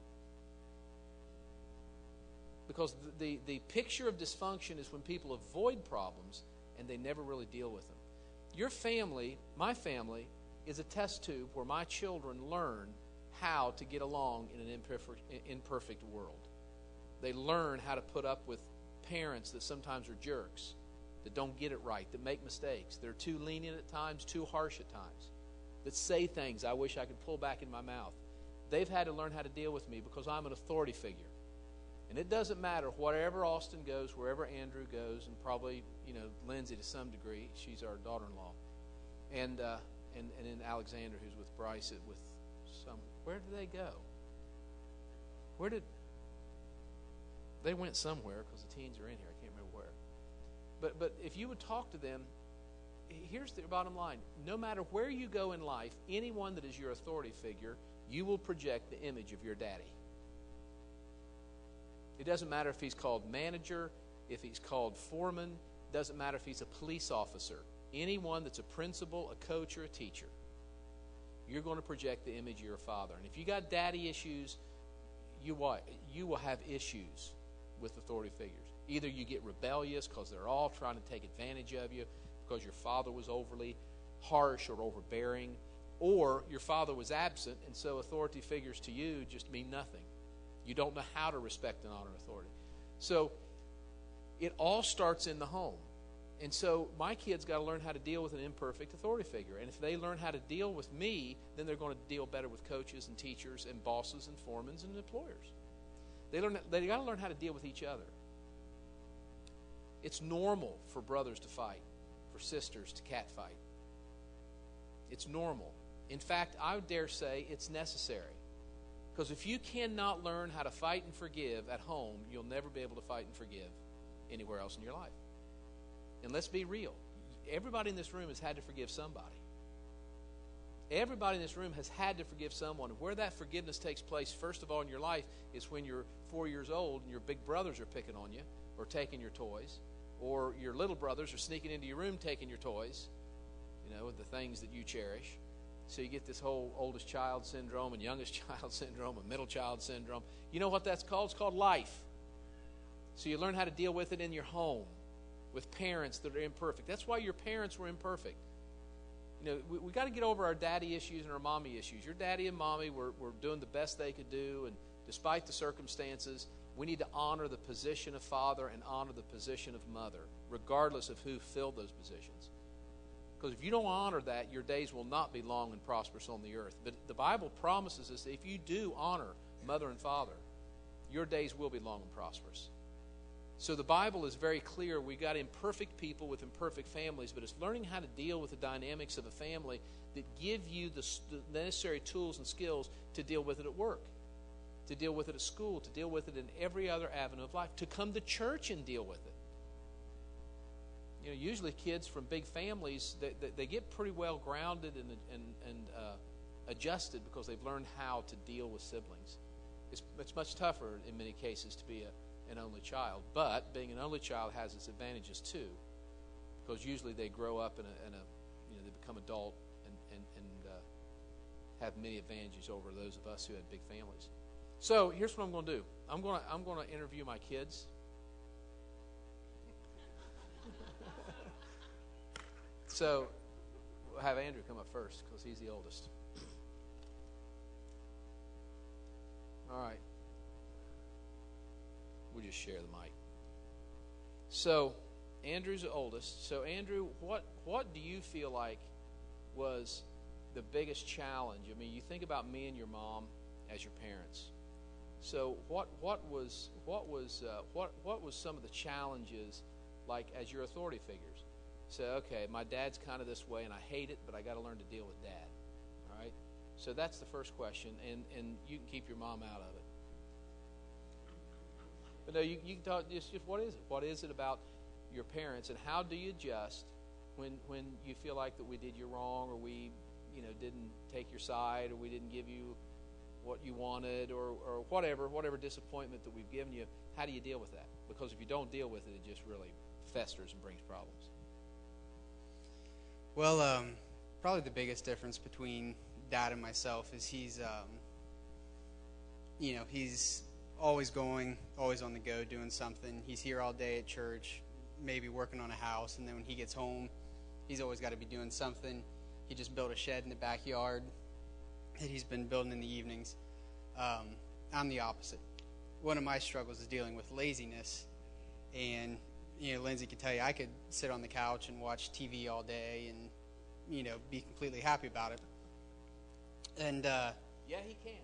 Because the, the, the picture of dysfunction is when people avoid problems and they never really deal with them. Your family, my family, is a test tube where my children learn how to get along in an imperfect, imperfect world. They learn how to put up with parents that sometimes are jerks, that don't get it right, that make mistakes. They're too lenient at times, too harsh at times, that say things I wish I could pull back in my mouth. They've had to learn how to deal with me because I'm an authority figure. And it doesn't matter, wherever Austin goes, wherever Andrew goes, and probably, you know, Lindsay to some degree, she's our daughter-in-law, and uh, and, and then Alexander, who's with Bryce, with some, where did they go? Where did, they went somewhere, because the teens are in here, I can't remember where. But but if you would talk to them, here's the bottom line. No matter where you go in life, anyone that is your authority figure, you will project the image of your daddy. It doesn't matter if he's called manager, if he's called foreman, doesn't matter if he's a police officer. Anyone that's a principal, a coach, or a teacher, you're going to project the image of your father. And if you got daddy issues, you what? You will have issues with authority figures. Either you get rebellious because they're all trying to take advantage of you because your father was overly harsh or overbearing, or your father was absent, and so authority figures to you just mean nothing. You don't know how to respect and honor authority. So it all starts in the home. And so my kids got to learn how to deal with an imperfect authority figure. And if they learn how to deal with me, then they're going to deal better with coaches and teachers and bosses and foremen and employers. They learn. They got to learn how to deal with each other. It's normal for brothers to fight, for sisters to catfight. It's normal. In fact, I would dare say it's necessary. Because if you cannot learn how to fight and forgive at home, you'll never be able to fight and forgive anywhere else in your life. And let's be real. Everybody in this room has had to forgive somebody. Everybody in this room has had to forgive someone. And where that forgiveness takes place, first of all, in your life, is when you're four years old and your big brothers are picking on you or taking your toys, or your little brothers are sneaking into your room taking your toys, you know, the things that you cherish. So you get this whole oldest child syndrome and youngest child syndrome and middle child syndrome. You know what that's called? It's called life. So you learn how to deal with it in your home with parents that are imperfect. That's why your parents were imperfect. You know, we, we got to get over our daddy issues and our mommy issues. Your daddy and mommy were, were doing the best they could do, and despite the circumstances, we need to honor the position of father and honor the position of mother, regardless of who filled those positions. Because if you don't honor that, your days will not be long and prosperous on the earth. But the Bible promises us that if you do honor mother and father, your days will be long and prosperous. So the Bible is very clear. We got imperfect people with imperfect families, but it's learning how to deal with the dynamics of a family that give you the, the necessary tools and skills to deal with it at work, to deal with it at school, to deal with it in every other avenue of life, to come to church and deal with it. You know, usually kids from big families, they, they, they get pretty well grounded and, and, and uh, adjusted because they've learned how to deal with siblings. It's, it's much tougher in many cases to be a an only child, but being an only child has its advantages too, because usually they grow up in a, in a you know, they become adult and and, and uh, have many advantages over those of us who had big families. So here's what I'm going to do. I'm going to I'm going to interview my kids. So we'll have Andrew come up first because he's the oldest. All right. We'll just share the mic. So, Andrew's the oldest. So, Andrew, what what do you feel like was the biggest challenge? I mean, you think about me and your mom as your parents. So, what what was what was uh, what what was some of the challenges like as your authority figures? So, okay, my dad's kind of this way, and I hate it, but I got to learn to deal with dad. All right. So that's the first question, and and you can keep your mom out of it. But no, you, you can talk just, just what is it? What is it about your parents, and how do you adjust when when you feel like that we did you wrong, or we, you know, didn't take your side, or we didn't give you what you wanted, or or whatever, whatever disappointment that we've given you? How do you deal with that? Because if you don't deal with it, it just really festers and brings problems. Well, um, probably the biggest difference between Dad and myself is he's, um, you know, he's always going, always on the go, doing something. He's here all day at church, maybe working on a house, and then when he gets home, he's always got to be doing something. He just built a shed in the backyard that he's been building in the evenings. Um, I'm the opposite. One of my struggles is dealing with laziness, and you know, Lindsay can tell you I could sit on the couch and watch T V all day and, you know, be completely happy about it. And uh, yeah, he can.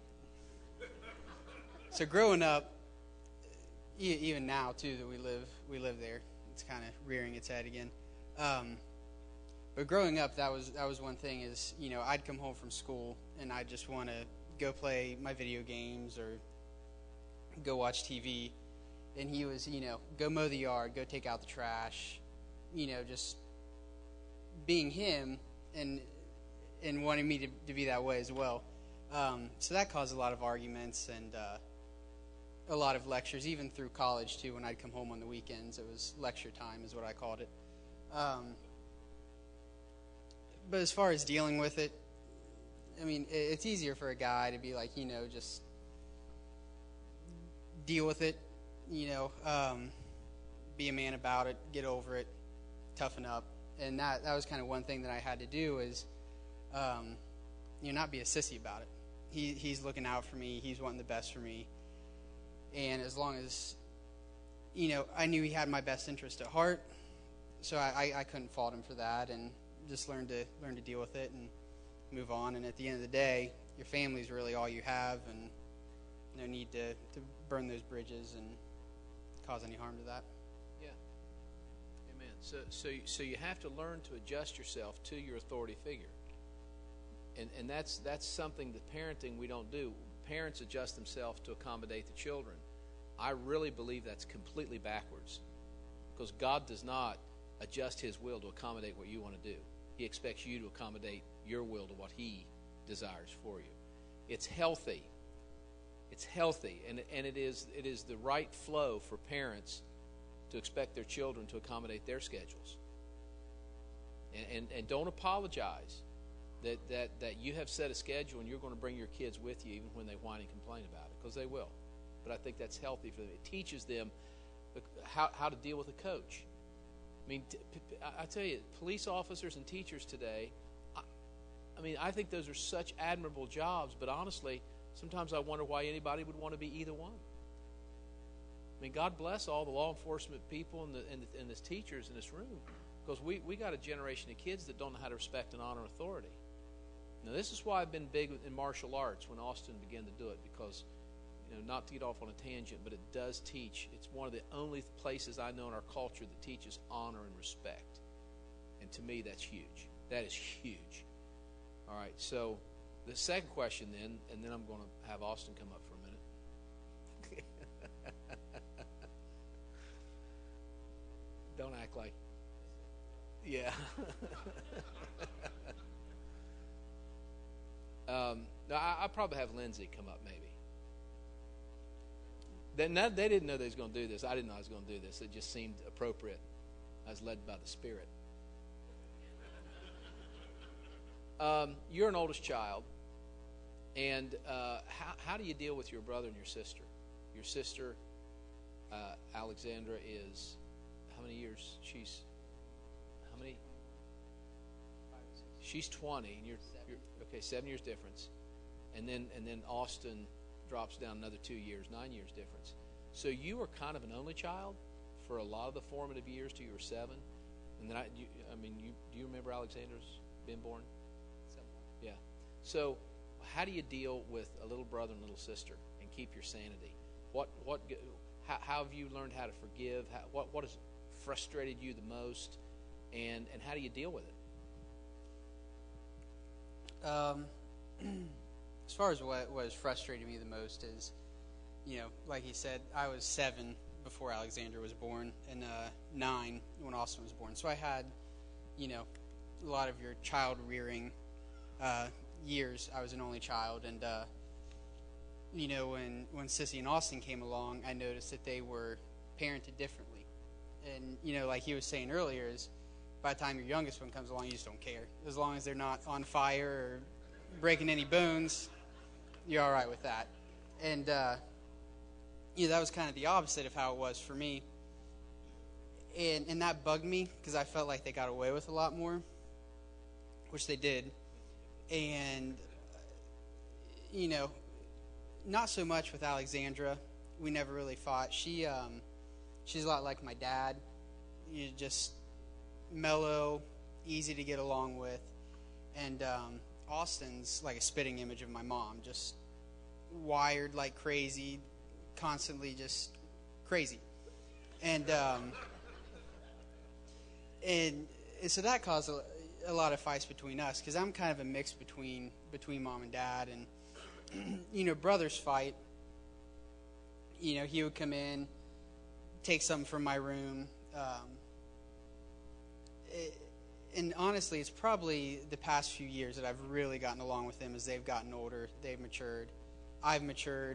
So growing up, even now too that we live we live there, it's kind of rearing its head again. Um, but growing up, that was that was one thing. Is you know I'd come home from school and I'd just want to go play my video games or go watch T V, and he was you know go mow the yard, go take out the trash, you know just being him and and wanting me to, to be that way as well. Um, so that caused a lot of arguments and. Uh, a lot of lectures, even through college too. When I'd come home on the weekends, it was lecture time is what I called it. Um, but as far as dealing with it, I mean, it's easier for a guy to be like, you know, just deal with it, you know, um, be a man about it, get over it, toughen up. And that, that was kind of one thing that I had to do is, um, you know, not be a sissy about it. He, he's looking out for me. He's wanting the best for me. And as long as, you know, I knew he had my best interest at heart, so I, I couldn't fault him for that, and just learn to learn to deal with it and move on. And at the end of the day, your family is really all you have, and no need to, to burn those bridges and cause any harm to that. Yeah. Amen. So, so, so you have to learn to adjust yourself to your authority figure, and and that's that's something that parenting we don't do. Parents adjust themselves to accommodate the children. I really believe that's completely backwards, because God does not adjust His will to accommodate what you want to do. He expects you to accommodate your will to what He desires for you. It's healthy. It's healthy, and and it is it is the right flow for parents to expect their children to accommodate their schedules. And and, and don't apologize that, that, that you have set a schedule and you're going to bring your kids with you even when they whine and complain about it, because they will. But I think that's healthy for them. It teaches them how, how to deal with a coach. I mean, t- p- I tell you, police officers and teachers today, I, I mean, I think those are such admirable jobs, but honestly, sometimes I wonder why anybody would want to be either one. I mean, God bless all the law enforcement people and the, and the, and the teachers in this room, because we, we got a generation of kids that don't know how to respect and honor authority. Now, this is why I've been big in martial arts when Austin began to do it, because, you know, not to get off on a tangent, but it does teach. It's one of the only places I know in our culture that teaches honor and respect. And to me, that's huge. That is huge. All right, so the second question then, and then I'm going to have Austin come up for a minute. Don't act like, yeah. um, no, I, I'll probably have Lindsay come up maybe. They, not, they didn't know they was going to do this. I didn't know I was going to do this. It just seemed appropriate. I was led by the Spirit. Um, you're an oldest child, and uh, how, how do you deal with your brother and your sister? Your sister, uh, Alexandra, is how many years? She's how many? She's twenty, and you're, you're okay. Seven years difference, and then and then Austin drops down another two years, nine years difference. So you were kind of an only child for a lot of the formative years till you were seven, and then I, you, I mean, you do you remember Alexandra's been born? Yeah. So, how do you deal with a little brother and little sister and keep your sanity? What what how, how have you learned how to forgive? How, what what has frustrated you the most, and and how do you deal with it? Um, as far as what what has frustrated me the most is, you know, like he said, I was seven before Alexandra was born, and uh, nine when Austin was born. So I had, you know, a lot of your child rearing. Uh, years. I was an only child, and uh, you know, when when Sissy and Austin came along, I noticed that they were parented differently. And you know, like he was saying earlier, is by the time your youngest one comes along, you just don't care. As long as they're not on fire or breaking any bones, you're all right with that. And uh, you know, that was kind of the opposite of how it was for me. And and that bugged me because I felt like they got away with a lot more, which they did. And, you know, not so much with Alexandra. We never really fought. She, um, she's a lot like my dad. You just mellow, easy to get along with. And um, Austin's like a spitting image of my mom, just wired like crazy, constantly just crazy. And, um, and, and so that caused a a lot of fights between us, because I'm kind of a mix between between mom and dad. And you know, brothers fight. You know, he would come in, take something from my room, um, it, and honestly, it's probably the past few years that I've really gotten along with them as they've gotten older, they've matured, I've matured.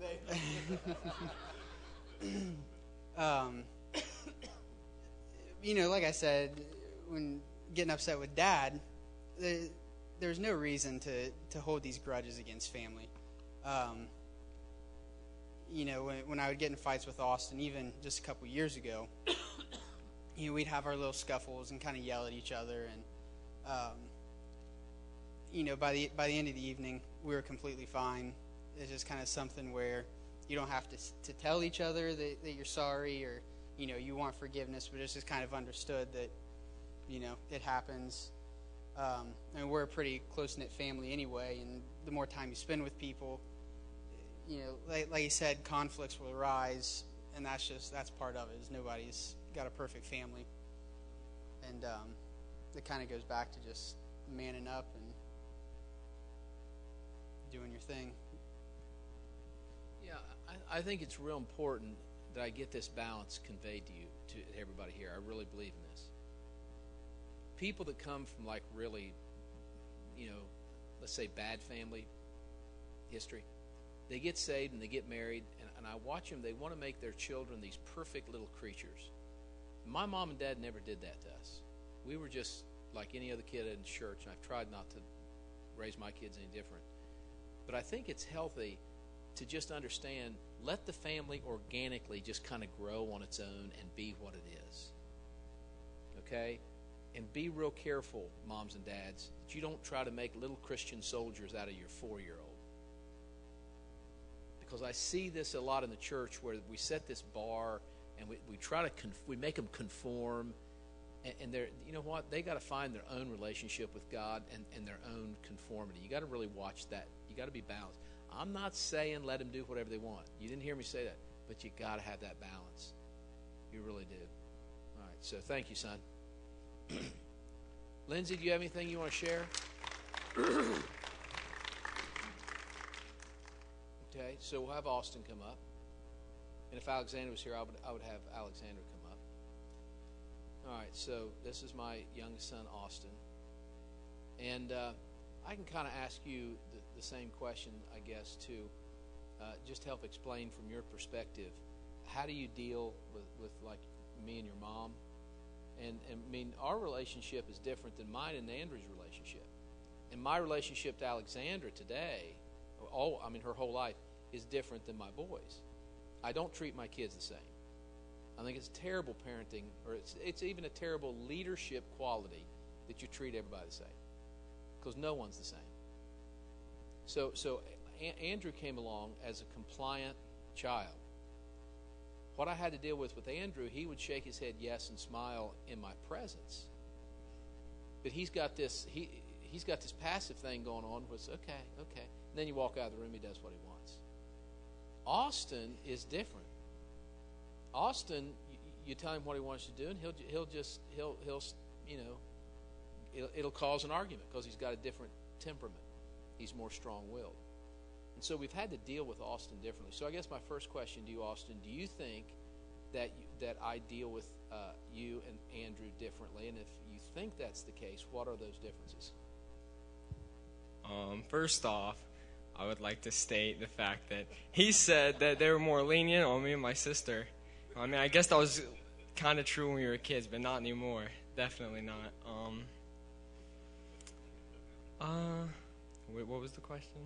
um, you know, like I said, when getting upset with dad, there, there's no reason to, to hold these grudges against family. Um, you know, when, when I would get in fights with Austin, even just a couple years ago, you know, we'd have our little scuffles and kind of yell at each other. And, um, you know, by the by the end of the evening, we were completely fine. It's just kind of something where you don't have to to tell each other that, that you're sorry or you know, you want forgiveness, but it's just kind of understood that, you know, it happens. Um, I mean, we're a pretty close-knit family anyway, and the more time you spend with people, you know, like, like you said, conflicts will arise, and that's just, that's part of it, is nobody's got a perfect family. And um, it kind of goes back to just manning up and doing your thing. Yeah, I, I think it's real important that I get this balance conveyed to you, to everybody here. I really believe in this. People that come from like really, you know, let's say bad family history, they get saved and they get married, and, and I watch them, they want to make their children these perfect little creatures. My mom and dad never did that to us. We were just like any other kid in church, and I've tried not to raise my kids any different. But I think it's healthy to just understand, let the family organically just kind of grow on its own and be what it is. Okay? And be real careful, moms and dads, that you don't try to make little Christian soldiers out of your four-year-old. Because I see this a lot in the church where we set this bar and we, we try to conf- we make them conform, and, and they're, you know what, they got to find their own relationship with God and, and their own conformity. You got to really watch that. You got to be balanced. I'm not saying let them do whatever they want. You didn't hear me say that, but you got to have that balance. You really do. All right. So thank you, son. Lindsay, do you have anything you want to share? Okay, so we'll have Austin come up. And if Alexander was here, I would, I would have Alexander come up. All right, so this is my youngest son, Austin. And uh, I can kind of ask you the, the same question, I guess, to uh, just help explain from your perspective. How do you deal with, with like, me and your mom? And, and I mean, our relationship is different than mine and Andrew's relationship. And my relationship to Alexandra today, all, I mean, her whole life, is different than my boys. I don't treat my kids the same. I think it's terrible parenting, or it's, it's even a terrible leadership quality that you treat everybody the same, because no one's the same. So, so a- Andrew came along as a compliant child. What I had to deal with with Andrew, he would shake his head yes and smile in my presence. But he's got this he he's got this passive thing going on where it's okay, okay. And then you walk out of the room, he does what he wants. Austin is different. Austin, you, you tell him what he wants to do, and he'll he'll just he'll he'll you know it'll, it'll cause an argument because he's got a different temperament. He's more strong-willed. And so we've had to deal with Austin differently. So I guess my first question to you, Austin, do you think that you, that I deal with uh, you and Andrew differently? And if you think that's the case, what are those differences? Um, first off, I would like to state the fact that he said that they were more lenient on me and my sister. I mean, I guess that was kind of true when we were kids, but not anymore. Definitely not. Um, uh, wait, what was the question?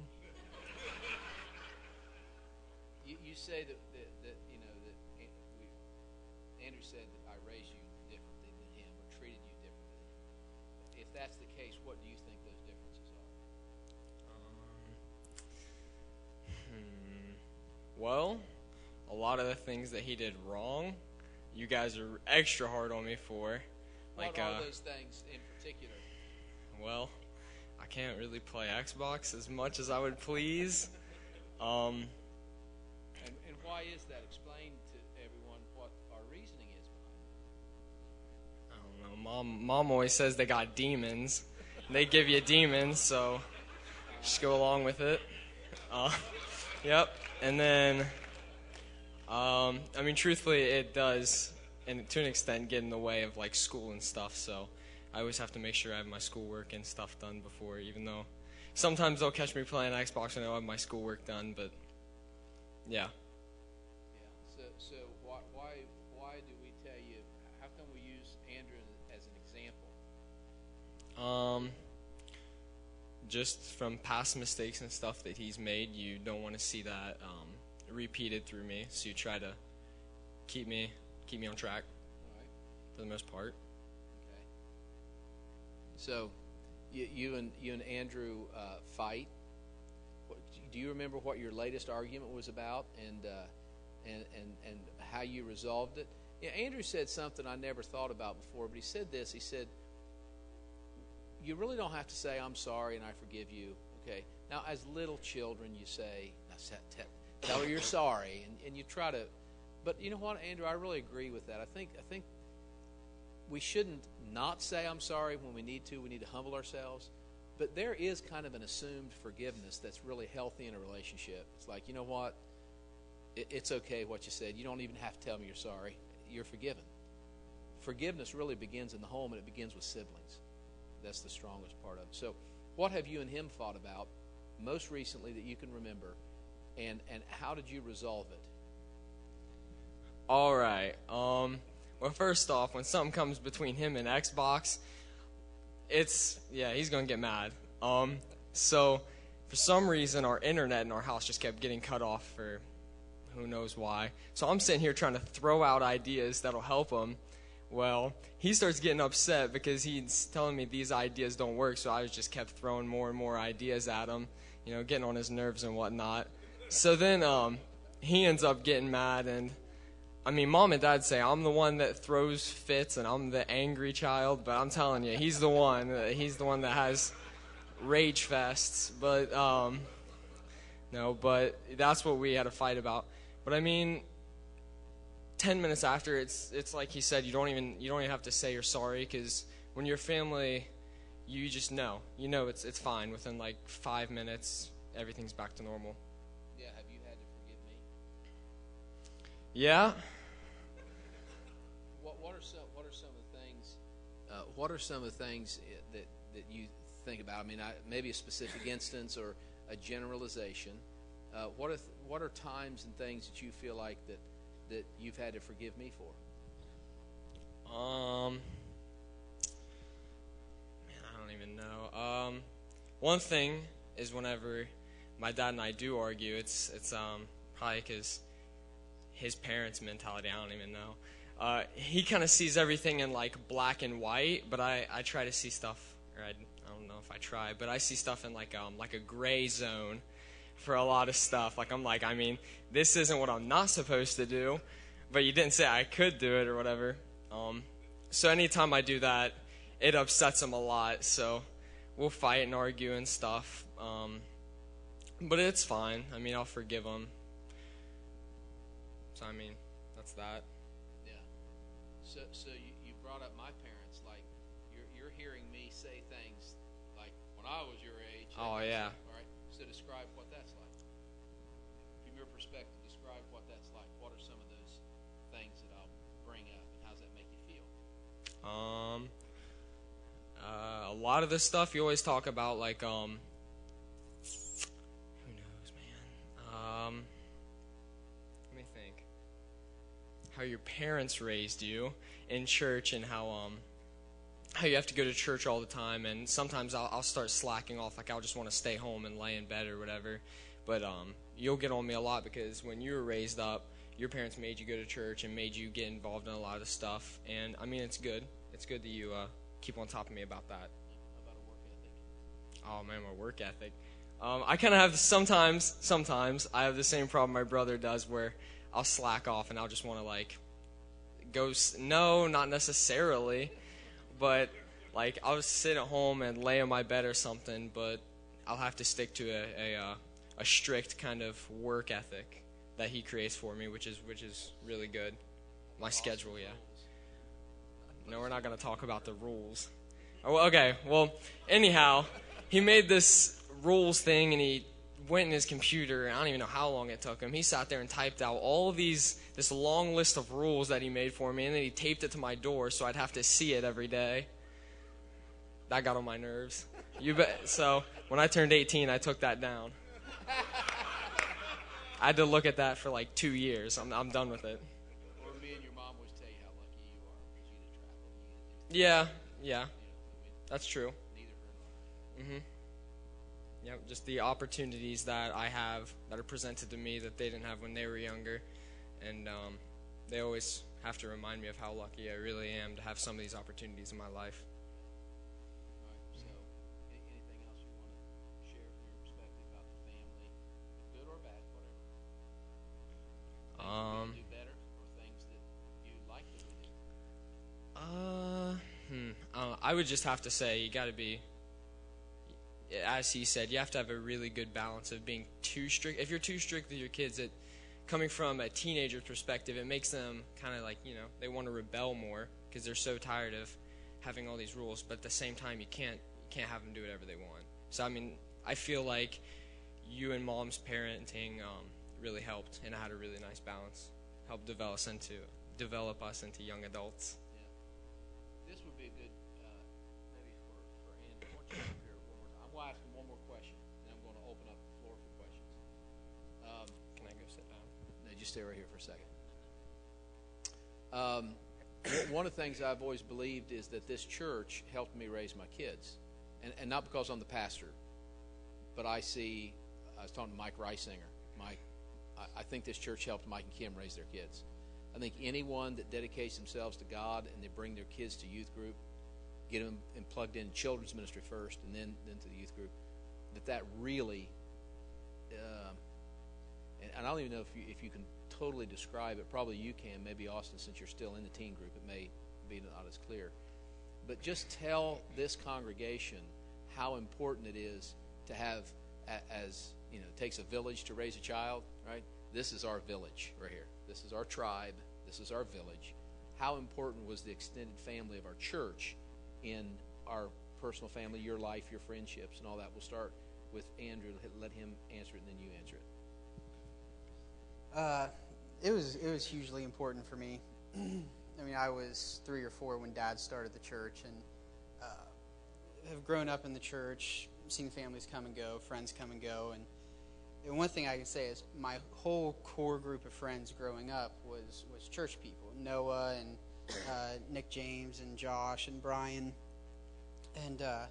You, you say that, that, that, you know, that we, Andrew said that I raised you differently than him or treated you differently than him. If that's the case, what do you think those differences are? Um, hmm. Well, a lot of the things that he did wrong, you guys are extra hard on me for. Like, what are uh, those things in particular? Well, I can't really play Xbox as much as I would please. Um... And, and why is that? Explain to everyone what our reasoning is behind it. I don't know. Mom, Mom always says they got demons. They give you demons, so just go along with it. Uh, yep. And then, um, I mean, truthfully, it does, and to an extent, get in the way of like school and stuff. So I always have to make sure I have my schoolwork and stuff done before, even though sometimes they'll catch me playing Xbox and I'll have my schoolwork done, but. Yeah. Yeah. So, so why, why, why do we tell you? How come we use Andrew as an example? Um, just from past mistakes and stuff that he's made, you don't want to see that um, repeated through me. So you try to keep me, keep me on track. All right. For the most part. Okay. So, you, you and you and Andrew uh, fight. Do you remember what your latest argument was about, and uh, and and and how you resolved it? Yeah, Andrew said something I never thought about before, but he said this. He said, you really don't have to say, I'm sorry and I forgive you. Okay. Now, as little children, you say, tell her you're sorry, and, and you try to. But you know what, Andrew? I really agree with that. I think I think we shouldn't not say I'm sorry when we need to. We need to humble ourselves. But there is kind of an assumed forgiveness that's really healthy in a relationship. It's like, you know what? It, it's okay what you said. You don't even have to tell me you're sorry. You're forgiven. Forgiveness really begins in the home, and it begins with siblings. That's the strongest part of it. So what have you and him fought about most recently that you can remember, and, and how did you resolve it? All right. Um, well, first off, when something comes between him and Xbox, it's, yeah, he's going to get mad. Um, so for some reason, our internet in our house just kept getting cut off for who knows why. So I'm sitting here trying to throw out ideas that'll help him. Well, he starts getting upset because he's telling me these ideas don't work, so I just kept throwing more and more ideas at him, you know, getting on his nerves and whatnot. So then um, he ends up getting mad, and, I mean, Mom and Dad say I'm the one that throws fits and I'm the angry child, but I'm telling you, he's the one. He's the one that has rage fests. But, um, no, but that's what we had a fight about. But, I mean, ten minutes after, it's it's like he said, you don't even you don't even have to say you're sorry, because when you're family, you just know. You know it's it's fine. Within like five minutes, everything's back to normal. Yeah, have you had to forgive me? Yeah. What what are some what are some of the things? Uh, what are some of the things that that you think about? I mean, I, maybe a specific instance or a generalization. Uh, what are th- what are times and things that you feel like that that you've had to forgive me for? Um, man, I don't even know. Um, one thing is whenever my dad and I do argue, it's it's um probably because his parents' mentality. I don't even know. Uh, he kind of sees everything in like black and white, but I, I try to see stuff. Or I, I don't know if I try, but I see stuff in like um like a gray zone for a lot of stuff. Like I'm like, I mean, this isn't what I'm not supposed to do, but you didn't say I could do it or whatever. Um, so anytime I do that, it upsets him a lot. So we'll fight and argue and stuff. Um, but it's fine. I mean, I'll forgive him. So I mean, that's that. Yeah. So so you, you brought up my parents. Like you're you're hearing me say things like when I was your age. Oh like yeah. All right. So describe what that's like. From your perspective, describe what that's like. What are some of those things that I'll bring up, and how does that make you feel? Um, uh, a lot of this stuff you always talk about, like, um, who knows, man? Um, let me think. How your parents raised you in church, and how, um, how you have to go to church all the time, and sometimes I'll, I'll start slacking off, like I'll just want to stay home and lay in bed or whatever. But um, you'll get on me a lot because when you were raised up, your parents made you go to church and made you get involved in a lot of stuff. And I mean, it's good. It's good that you uh, keep on top of me about that. How about a work ethic? Oh man, my work ethic. Um, I kind of have sometimes. Sometimes I have the same problem my brother does, where I'll slack off and I'll just want to like go. No, not necessarily. But, like, I'll just sit at home and lay on my bed or something, but I'll have to stick to a a, uh, a strict kind of work ethic that he creates for me, which is which is really good. My schedule, yeah. No, we're not going to talk about the rules. Oh, okay, well, anyhow, he made this rules thing, and he went in his computer, and I don't even know how long it took him. He sat there and typed out all of these, this long list of rules that he made for me, and then he taped it to my door so I'd have to see it every day. That got on my nerves. You bet. So when I turned eighteen, I took that down. I had to look at that for like two years. I'm I'm done with it. Or me and your mom always tell you how lucky you are because you get to travel. You get to do Yeah, yeah, that's true. neither her nor I. Mhm. Yep, just the opportunities that I have that are presented to me that they didn't have when they were younger, and um, they always have to remind me of how lucky I really am to have some of these opportunities in my life. All right. So, any, anything else you want to share from your perspective about the family, good or bad, whatever? Things Um, we can do better, or things that you'd like to I would just have to say you got to be, as he said, you have to have a really good balance of being too strict. If you're too strict with your kids, it, coming from a teenager's perspective, it makes them kind of like, you know, they want to rebel more because they're so tired of having all these rules. But at the same time, you can't you can't have them do whatever they want. So, I mean, I feel like you and Mom's parenting um, really helped and had a really nice balance, helped develop us into, develop us into young adults. Yeah. This would be a good, uh, maybe for, for Andrew. Why don't you come up here one more time? I'm going to ask him one more question, and I'm going to open up the floor for questions. Um, Can I go sit down? No, just stay right here for a second. Um, one of the things I've always believed is that this church helped me raise my kids. And, and not because I'm the pastor, but I see, I was talking to Mike Reisinger. Mike, I, I think this church helped Mike and Kim raise their kids. I think anyone that dedicates themselves to God and they bring their kids to youth group, get them and plugged in children's ministry first and then, then to the youth group, that that really, uh, and, and I don't even know if you, if you can totally describe it. Probably you can. Maybe Austin, since you're still in the teen group, it may be not as clear. But just tell this congregation how important it is to have, as you know, it takes a village to raise a child, right? This is our village right here. This is our tribe. This is our village. How important was the extended family of our church in our personal family, your life, your friendships, and all that? We'll start with Andrew. Let him answer it, and then you answer it. Uh, it was it was hugely important for me. I mean, I was three or four when Dad started the church, and uh, have grown up in the church, seen families come and go, friends come and go, and, and one thing I can say is my whole core group of friends growing up was, was church people. Noah and uh, Nick James and Josh and Brian. And uh,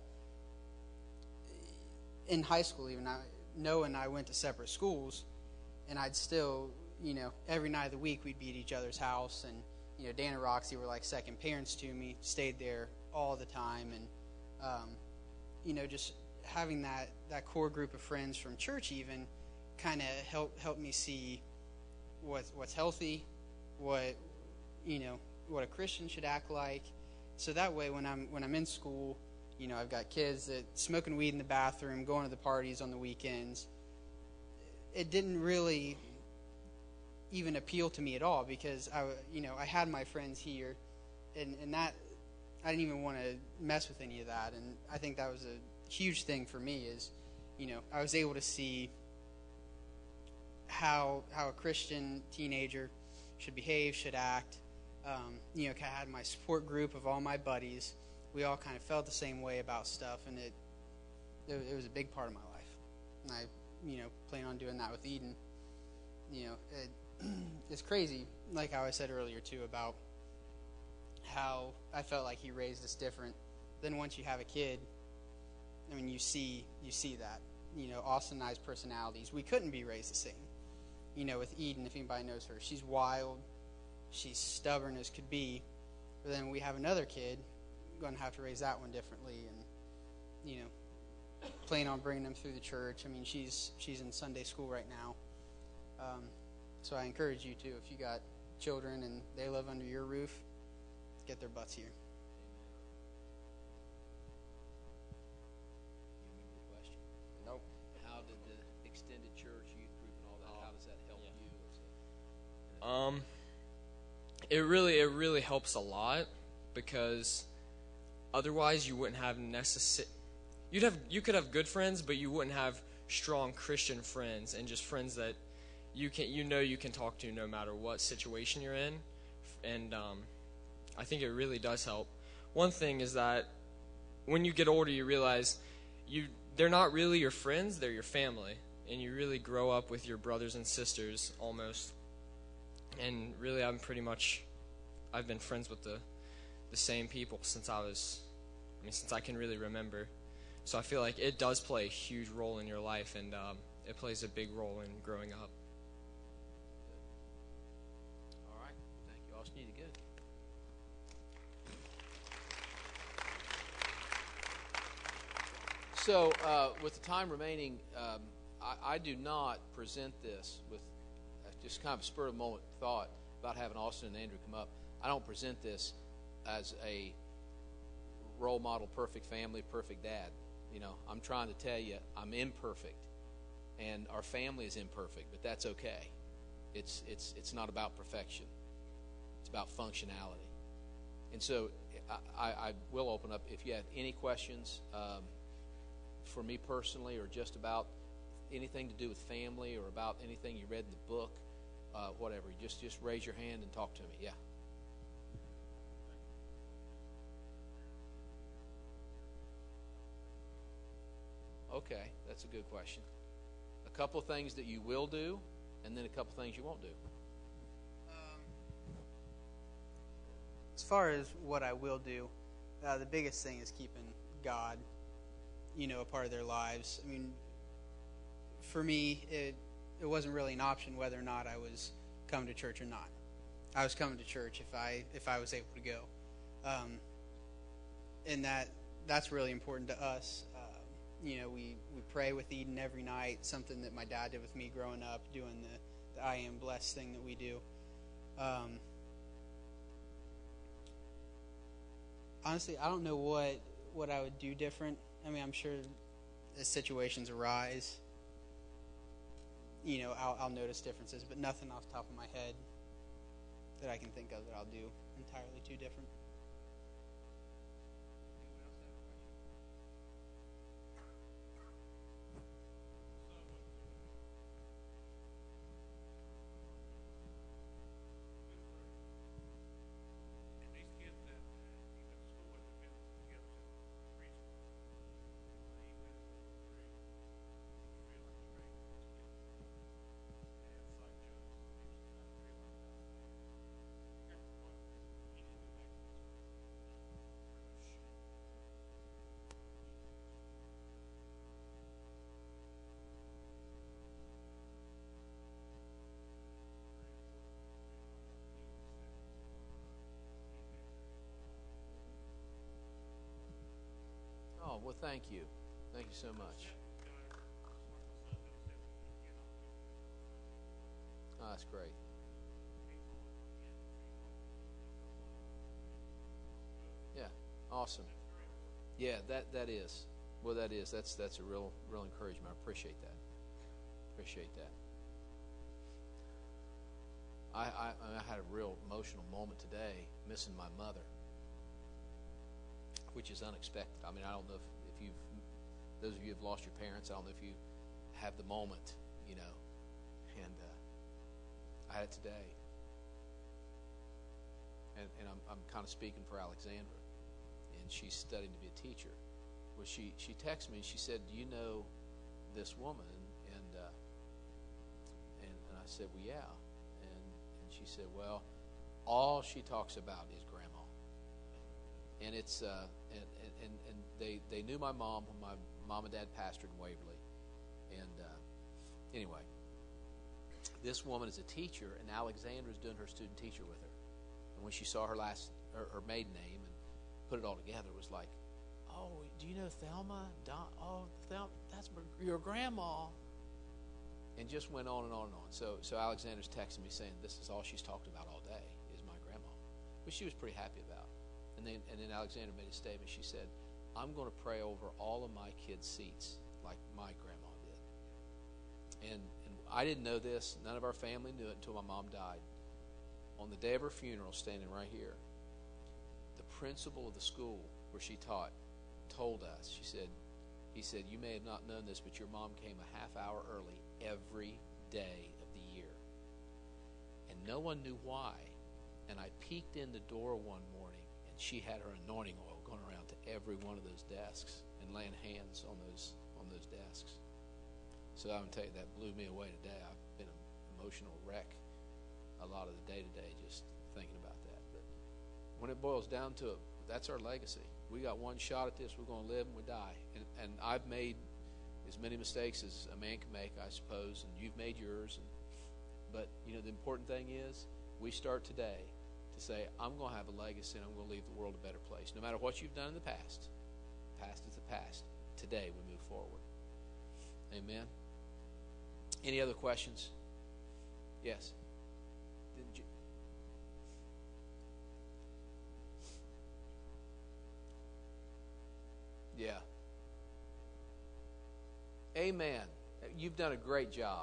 in high school even, I, Noah and I went to separate schools, and I'd still, you know, every night of the week we'd be at each other's house, and you know, Dan and Roxy were like second parents to me, stayed there all the time, and, um, you know, just having that, that core group of friends from church even kind of helped help me see what, what's healthy, what, you know, what a Christian should act like. So that way when I'm, when I'm in school, you know, I've got kids that smoking weed in the bathroom, going to the parties on the weekends. It didn't really even appeal to me at all, because I, you know, I had my friends here, and, and that I didn't even want to mess with any of that. And I think that was a huge thing for me is, you know, I was able to see how how a Christian teenager should behave, should act. Um, you know, I had my support group of all my buddies. We all kind of felt the same way about stuff, and it it, it was a big part of my life. And I, you know, plan on doing that with Eden. You know, it, it's crazy, like how I said earlier, too, about how I felt like he raised us different. Then once you have a kid, I mean, you see you see that. You know, Austin and I's personalities, we couldn't be raised the same. You know, with Eden, if anybody knows her, she's wild. She's stubborn as could be. But then we have another kid, going to have to raise that one differently. And, you know, plan on bringing them through the church. I mean, she's she's in Sunday school right now. Um, so I encourage you to, if you got children and they live under your roof, get their butts here. You remember the question? Nope. How did the extended church, youth group, and all that, Oh, how does that help yeah. you? As a, Um, it really, it really helps a lot, because otherwise you wouldn't have necessary. You'd have, you could have good friends, but you wouldn't have strong Christian friends, and just friends that you can, you know, you can talk to no matter what situation you're in. And um, I think it really does help. One thing is that when you get older, you realize you they're not really your friends; they're your family, and you really grow up with your brothers and sisters almost. And really, I'm pretty much, I've been friends with the, the same people since I was, I mean, since I can really remember. So I feel like it does play a huge role in your life, and um, it plays a big role in growing up. all right. Thank you, Austin. You did good. So, uh, with the time remaining, um, I, I do not present this with uh, just kind of a spur of the moment thought about having Austin and Andrew come up. I don't present this as a role model perfect family, perfect dad. You know, I'm trying to tell you I'm imperfect, and our family is imperfect, but that's okay. It's it's it's not about perfection. It's about functionality. And so I, I, I will open up if you have any questions um, for me personally, or just about anything to do with family, or about anything you read in the book, uh, whatever. Just just raise your hand and talk to me. Yeah. Okay, that's a good question. A couple of things that you will do, and then a couple of things you won't do. Um, as far as what I will do, uh, the biggest thing is keeping God, you know, a part of their lives. I mean, for me, it it wasn't really an option whether or not I was coming to church or not. I was coming to church if I if I was able to go, um, and that that's really important to us. Um, you know, we, we pray with Eden every night. Something that my dad did with me growing up, doing the, the I am blessed thing that we do. Um, honestly, I don't know what what I would do different. I mean, I'm sure as situations arise, you know, I'll, I'll notice differences, but nothing off the top of my head that I can think of that I'll do entirely too different. Oh, well, thank you. Thank you so much. Oh, that's great. Yeah, awesome. Yeah, that, that is. Well, that is. That's that's a real real encouragement. I appreciate that. Appreciate that. I, I, I had a real emotional moment today, missing my mother, which is unexpected. I mean, I don't know if, if you've, those of you who have lost your parents, I don't know if you have the moment, you know, and uh, I had it today. And, and I'm, I'm kind of speaking for Alexandra, and she's studying to be a teacher. Well, she, she texted me, and she said, do you know this woman? And, uh, and, and I said, well, yeah. And, and she said, well, all she talks about is grandma. And it's uh, and, and, and they, they knew my mom when my mom and dad pastored in Waverly. And uh, anyway, this woman is a teacher, and Alexandra's doing her student teacher with her. And when she saw her last her, her maiden name and put it all together, it was like, oh, do you know Thelma? Don, oh, Thelma, that's your grandma. And just went on and on and on. So so Alexandra's texting me saying this is all she's talked about all day is my grandma, which she was pretty happy about. And then and then Alexandra made a statement. She said, I'm going to pray over all of my kids' seats like my grandma did. And, and I didn't know this. None of our family knew it until my mom died. On the day of her funeral, standing right here, the principal of the school where she taught told us, she said, he said, you may have not known this, but your mom came a half hour early every day of the year. And no one knew why. And I peeked in the door one morning, and she had her anointing oil going around to every one of those desks and laying hands on those on those desks. So I'm going to tell you, that blew me away today. I've been an emotional wreck a lot of the day-to-day just thinking about that. But when it boils down to it, that's our legacy. We got one shot at this. We're going to live and we die. And, and I've made as many mistakes as a man can make, I suppose, and you've made yours. And, but, you know, the important thing is we start today to say, I'm going to have a legacy and I'm going to leave the world a better place. No matter what you've done in the past, past is the past. Today we move forward. Amen. Any other questions? Yes. Didn't you? Amen. You've done a great job.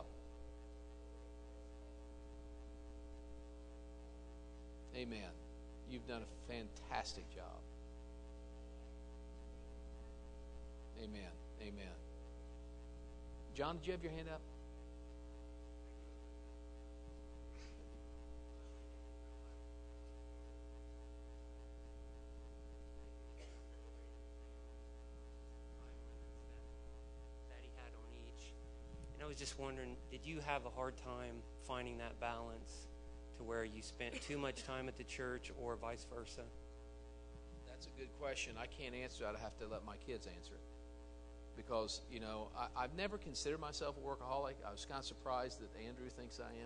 Amen. You've done a fantastic job. Amen. Amen. John, did you have your hand up? That he had on each. And I was just wondering, did you have a hard time finding that balance to where you spent too much time at the church or vice versa? That's a good question. I can't answer that. I have to let my kids answer it. Because, you know, I, I've never considered myself a workaholic. I was kind of surprised that Andrew thinks I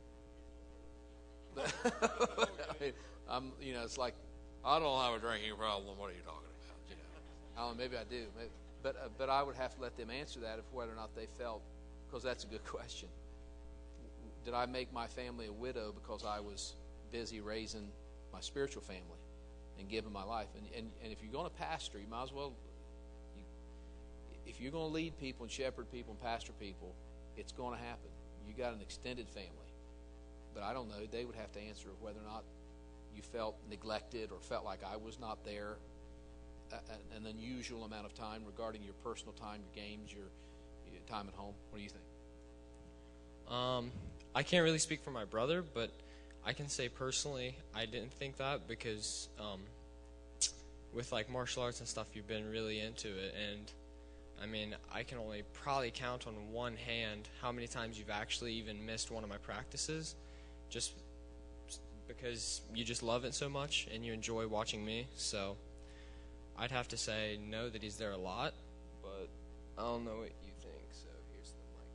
am. But, I mean, I'm, you know, it's like, I don't have a drinking problem. What are you talking about? You know, I don't know, maybe I do. Maybe, but, uh, but I would have to let them answer that, if whether or not they felt, because that's a good question. Did I make my family a widow because I was busy raising my spiritual family and giving my life? And, and, and if you're going to pastor, you might as well, you, if you're going to lead people and shepherd people and pastor people, it's going to happen. You got an extended family. But I don't know, they would have to answer whether or not you felt neglected or felt like I was not there a, a, an unusual amount of time regarding your personal time, your games, your, your time at home. What do you think? Um, I can't really speak for my brother, but I can say personally I didn't think that because um, with like martial arts and stuff, you've been really into it. And I mean, I can only probably count on one hand how many times you've actually even missed one of my practices just because you just love it so much and you enjoy watching me. So I'd have to say no, that he's there a lot, but I don't know what you think, so here's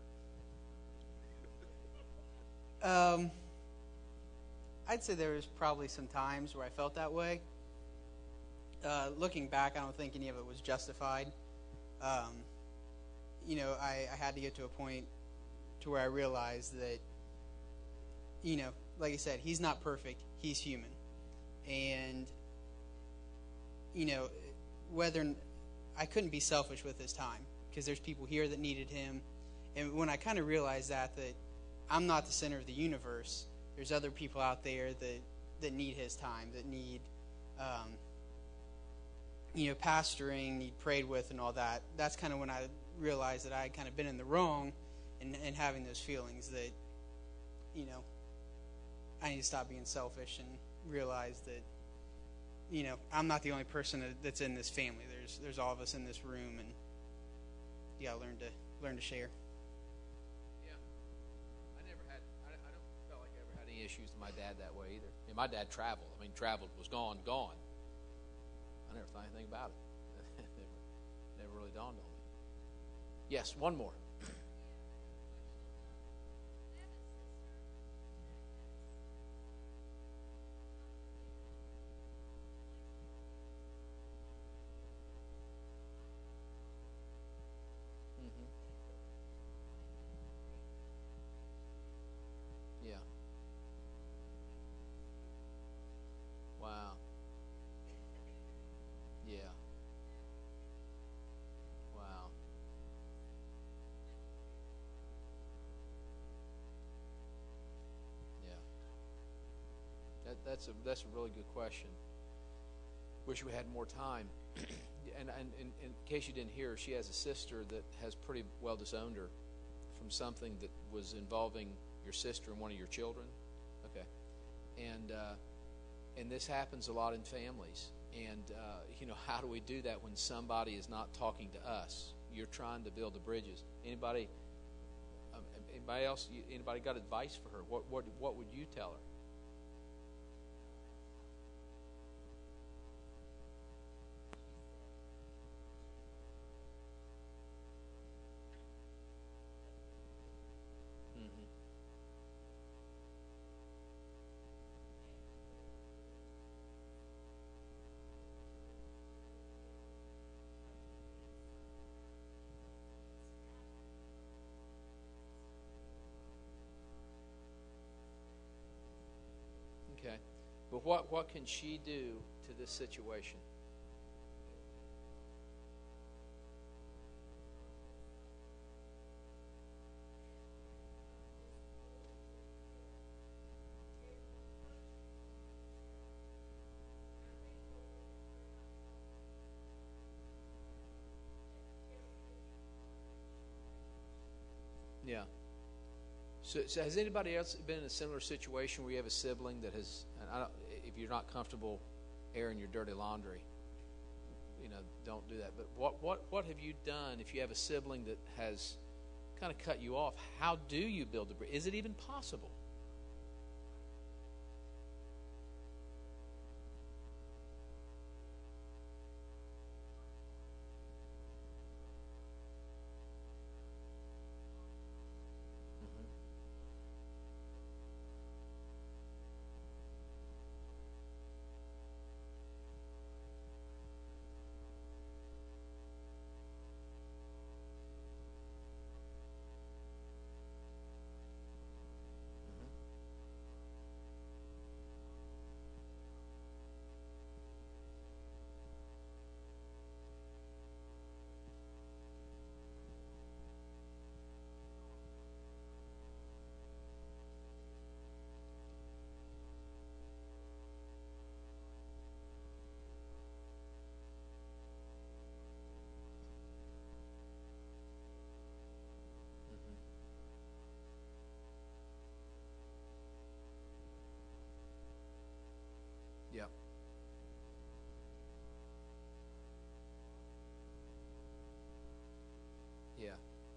the mic. Um, I'd say there was probably some times where I felt that way. Uh, looking back, I don't think any of it was justified. Um, you know, I, I had to get to a point to where I realized that, you know, like I said, he's not perfect. He's human. And, you know, whether I couldn't be selfish with his time because there's people here that needed him. And when I kind of realized that, that I'm not the center of the universe, there's other people out there that, that need his time, that need, um, you know, pastoring, need prayed with and all that. That's kind of when I realized that I had kind of been in the wrong and, and having those feelings that, you know, I need to stop being selfish and realize that, you know, I'm not the only person that, that's in this family. There's there's all of us in this room, and you gotta learn to learn to share. Yeah, I never had. I, I don't feel like I ever had any issues with my dad that way either. I mean, my dad traveled. I mean, traveled was gone, gone. I never thought anything about it. never, never really dawned on me. Yes, one more. Yeah. Wow. Yeah. Wow. Yeah. That that's a that's a really good question. Wish we had more time. and, and, and in case you didn't hear, she has a sister that has pretty well disowned her from something that was involving your sister and one of your children. Okay. And uh, and this happens a lot in families. And, uh, you know, how do we do that when somebody is not talking to us? You're trying to build the bridges. Anybody um, anybody else, anybody got advice for her? What, what, what would you tell her? Okay. But what, what can she do to this situation? So, so has anybody else been in a similar situation where you have a sibling that has, and I don't, if you're not comfortable airing your dirty laundry, you know, don't do that. But what, what, what have you done if you have a sibling that has kind of cut you off? How do you build a bridge? Is it even possible? Yeah. Yeah.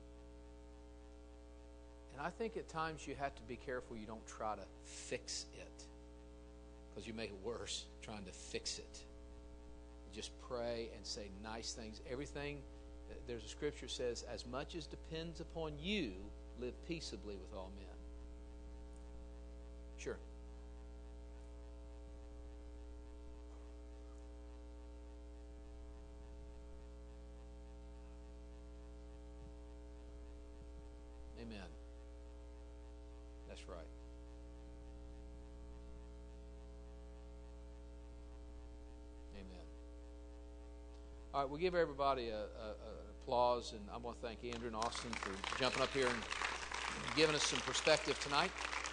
And I think at times you have to be careful you don't try to fix it, because you make it worse trying to fix it. You just pray and say nice things. Everything, there's a scripture says, as much as depends upon you, live peaceably with all men. Sure. Amen. That's right. Amen. All right, we'll give everybody a, a, a applause, and I want to thank Andrew and Austin for jumping up here and giving us some perspective tonight.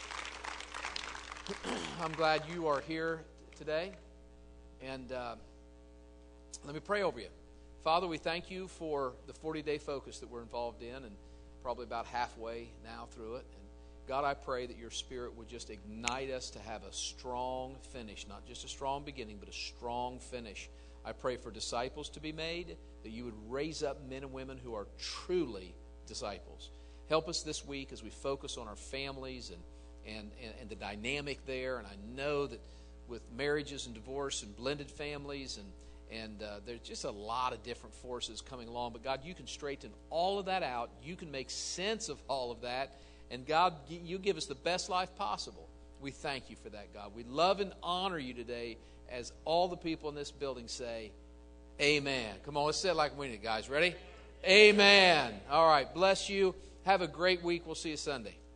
I'm glad you are here today, and uh, let me pray over you. Father, we thank you for the forty-day focus that we're involved in, and probably about halfway now through it. And God, I pray that your Spirit would just ignite us to have a strong finish, not just a strong beginning, but a strong finish. I pray for disciples to be made, that you would raise up men and women who are truly disciples. Help us this week as we focus on our families and, and, and, and the dynamic there. And I know that with marriages and divorce and blended families and And uh, there's just a lot of different forces coming along. But God, you can straighten all of that out. You can make sense of all of that. And God, you give us the best life possible. We thank you for that, God. We love and honor you today as all the people in this building say, amen. Come on, let's say it like we need, guys. Ready? Amen. All right, bless you. Have a great week. We'll see you Sunday.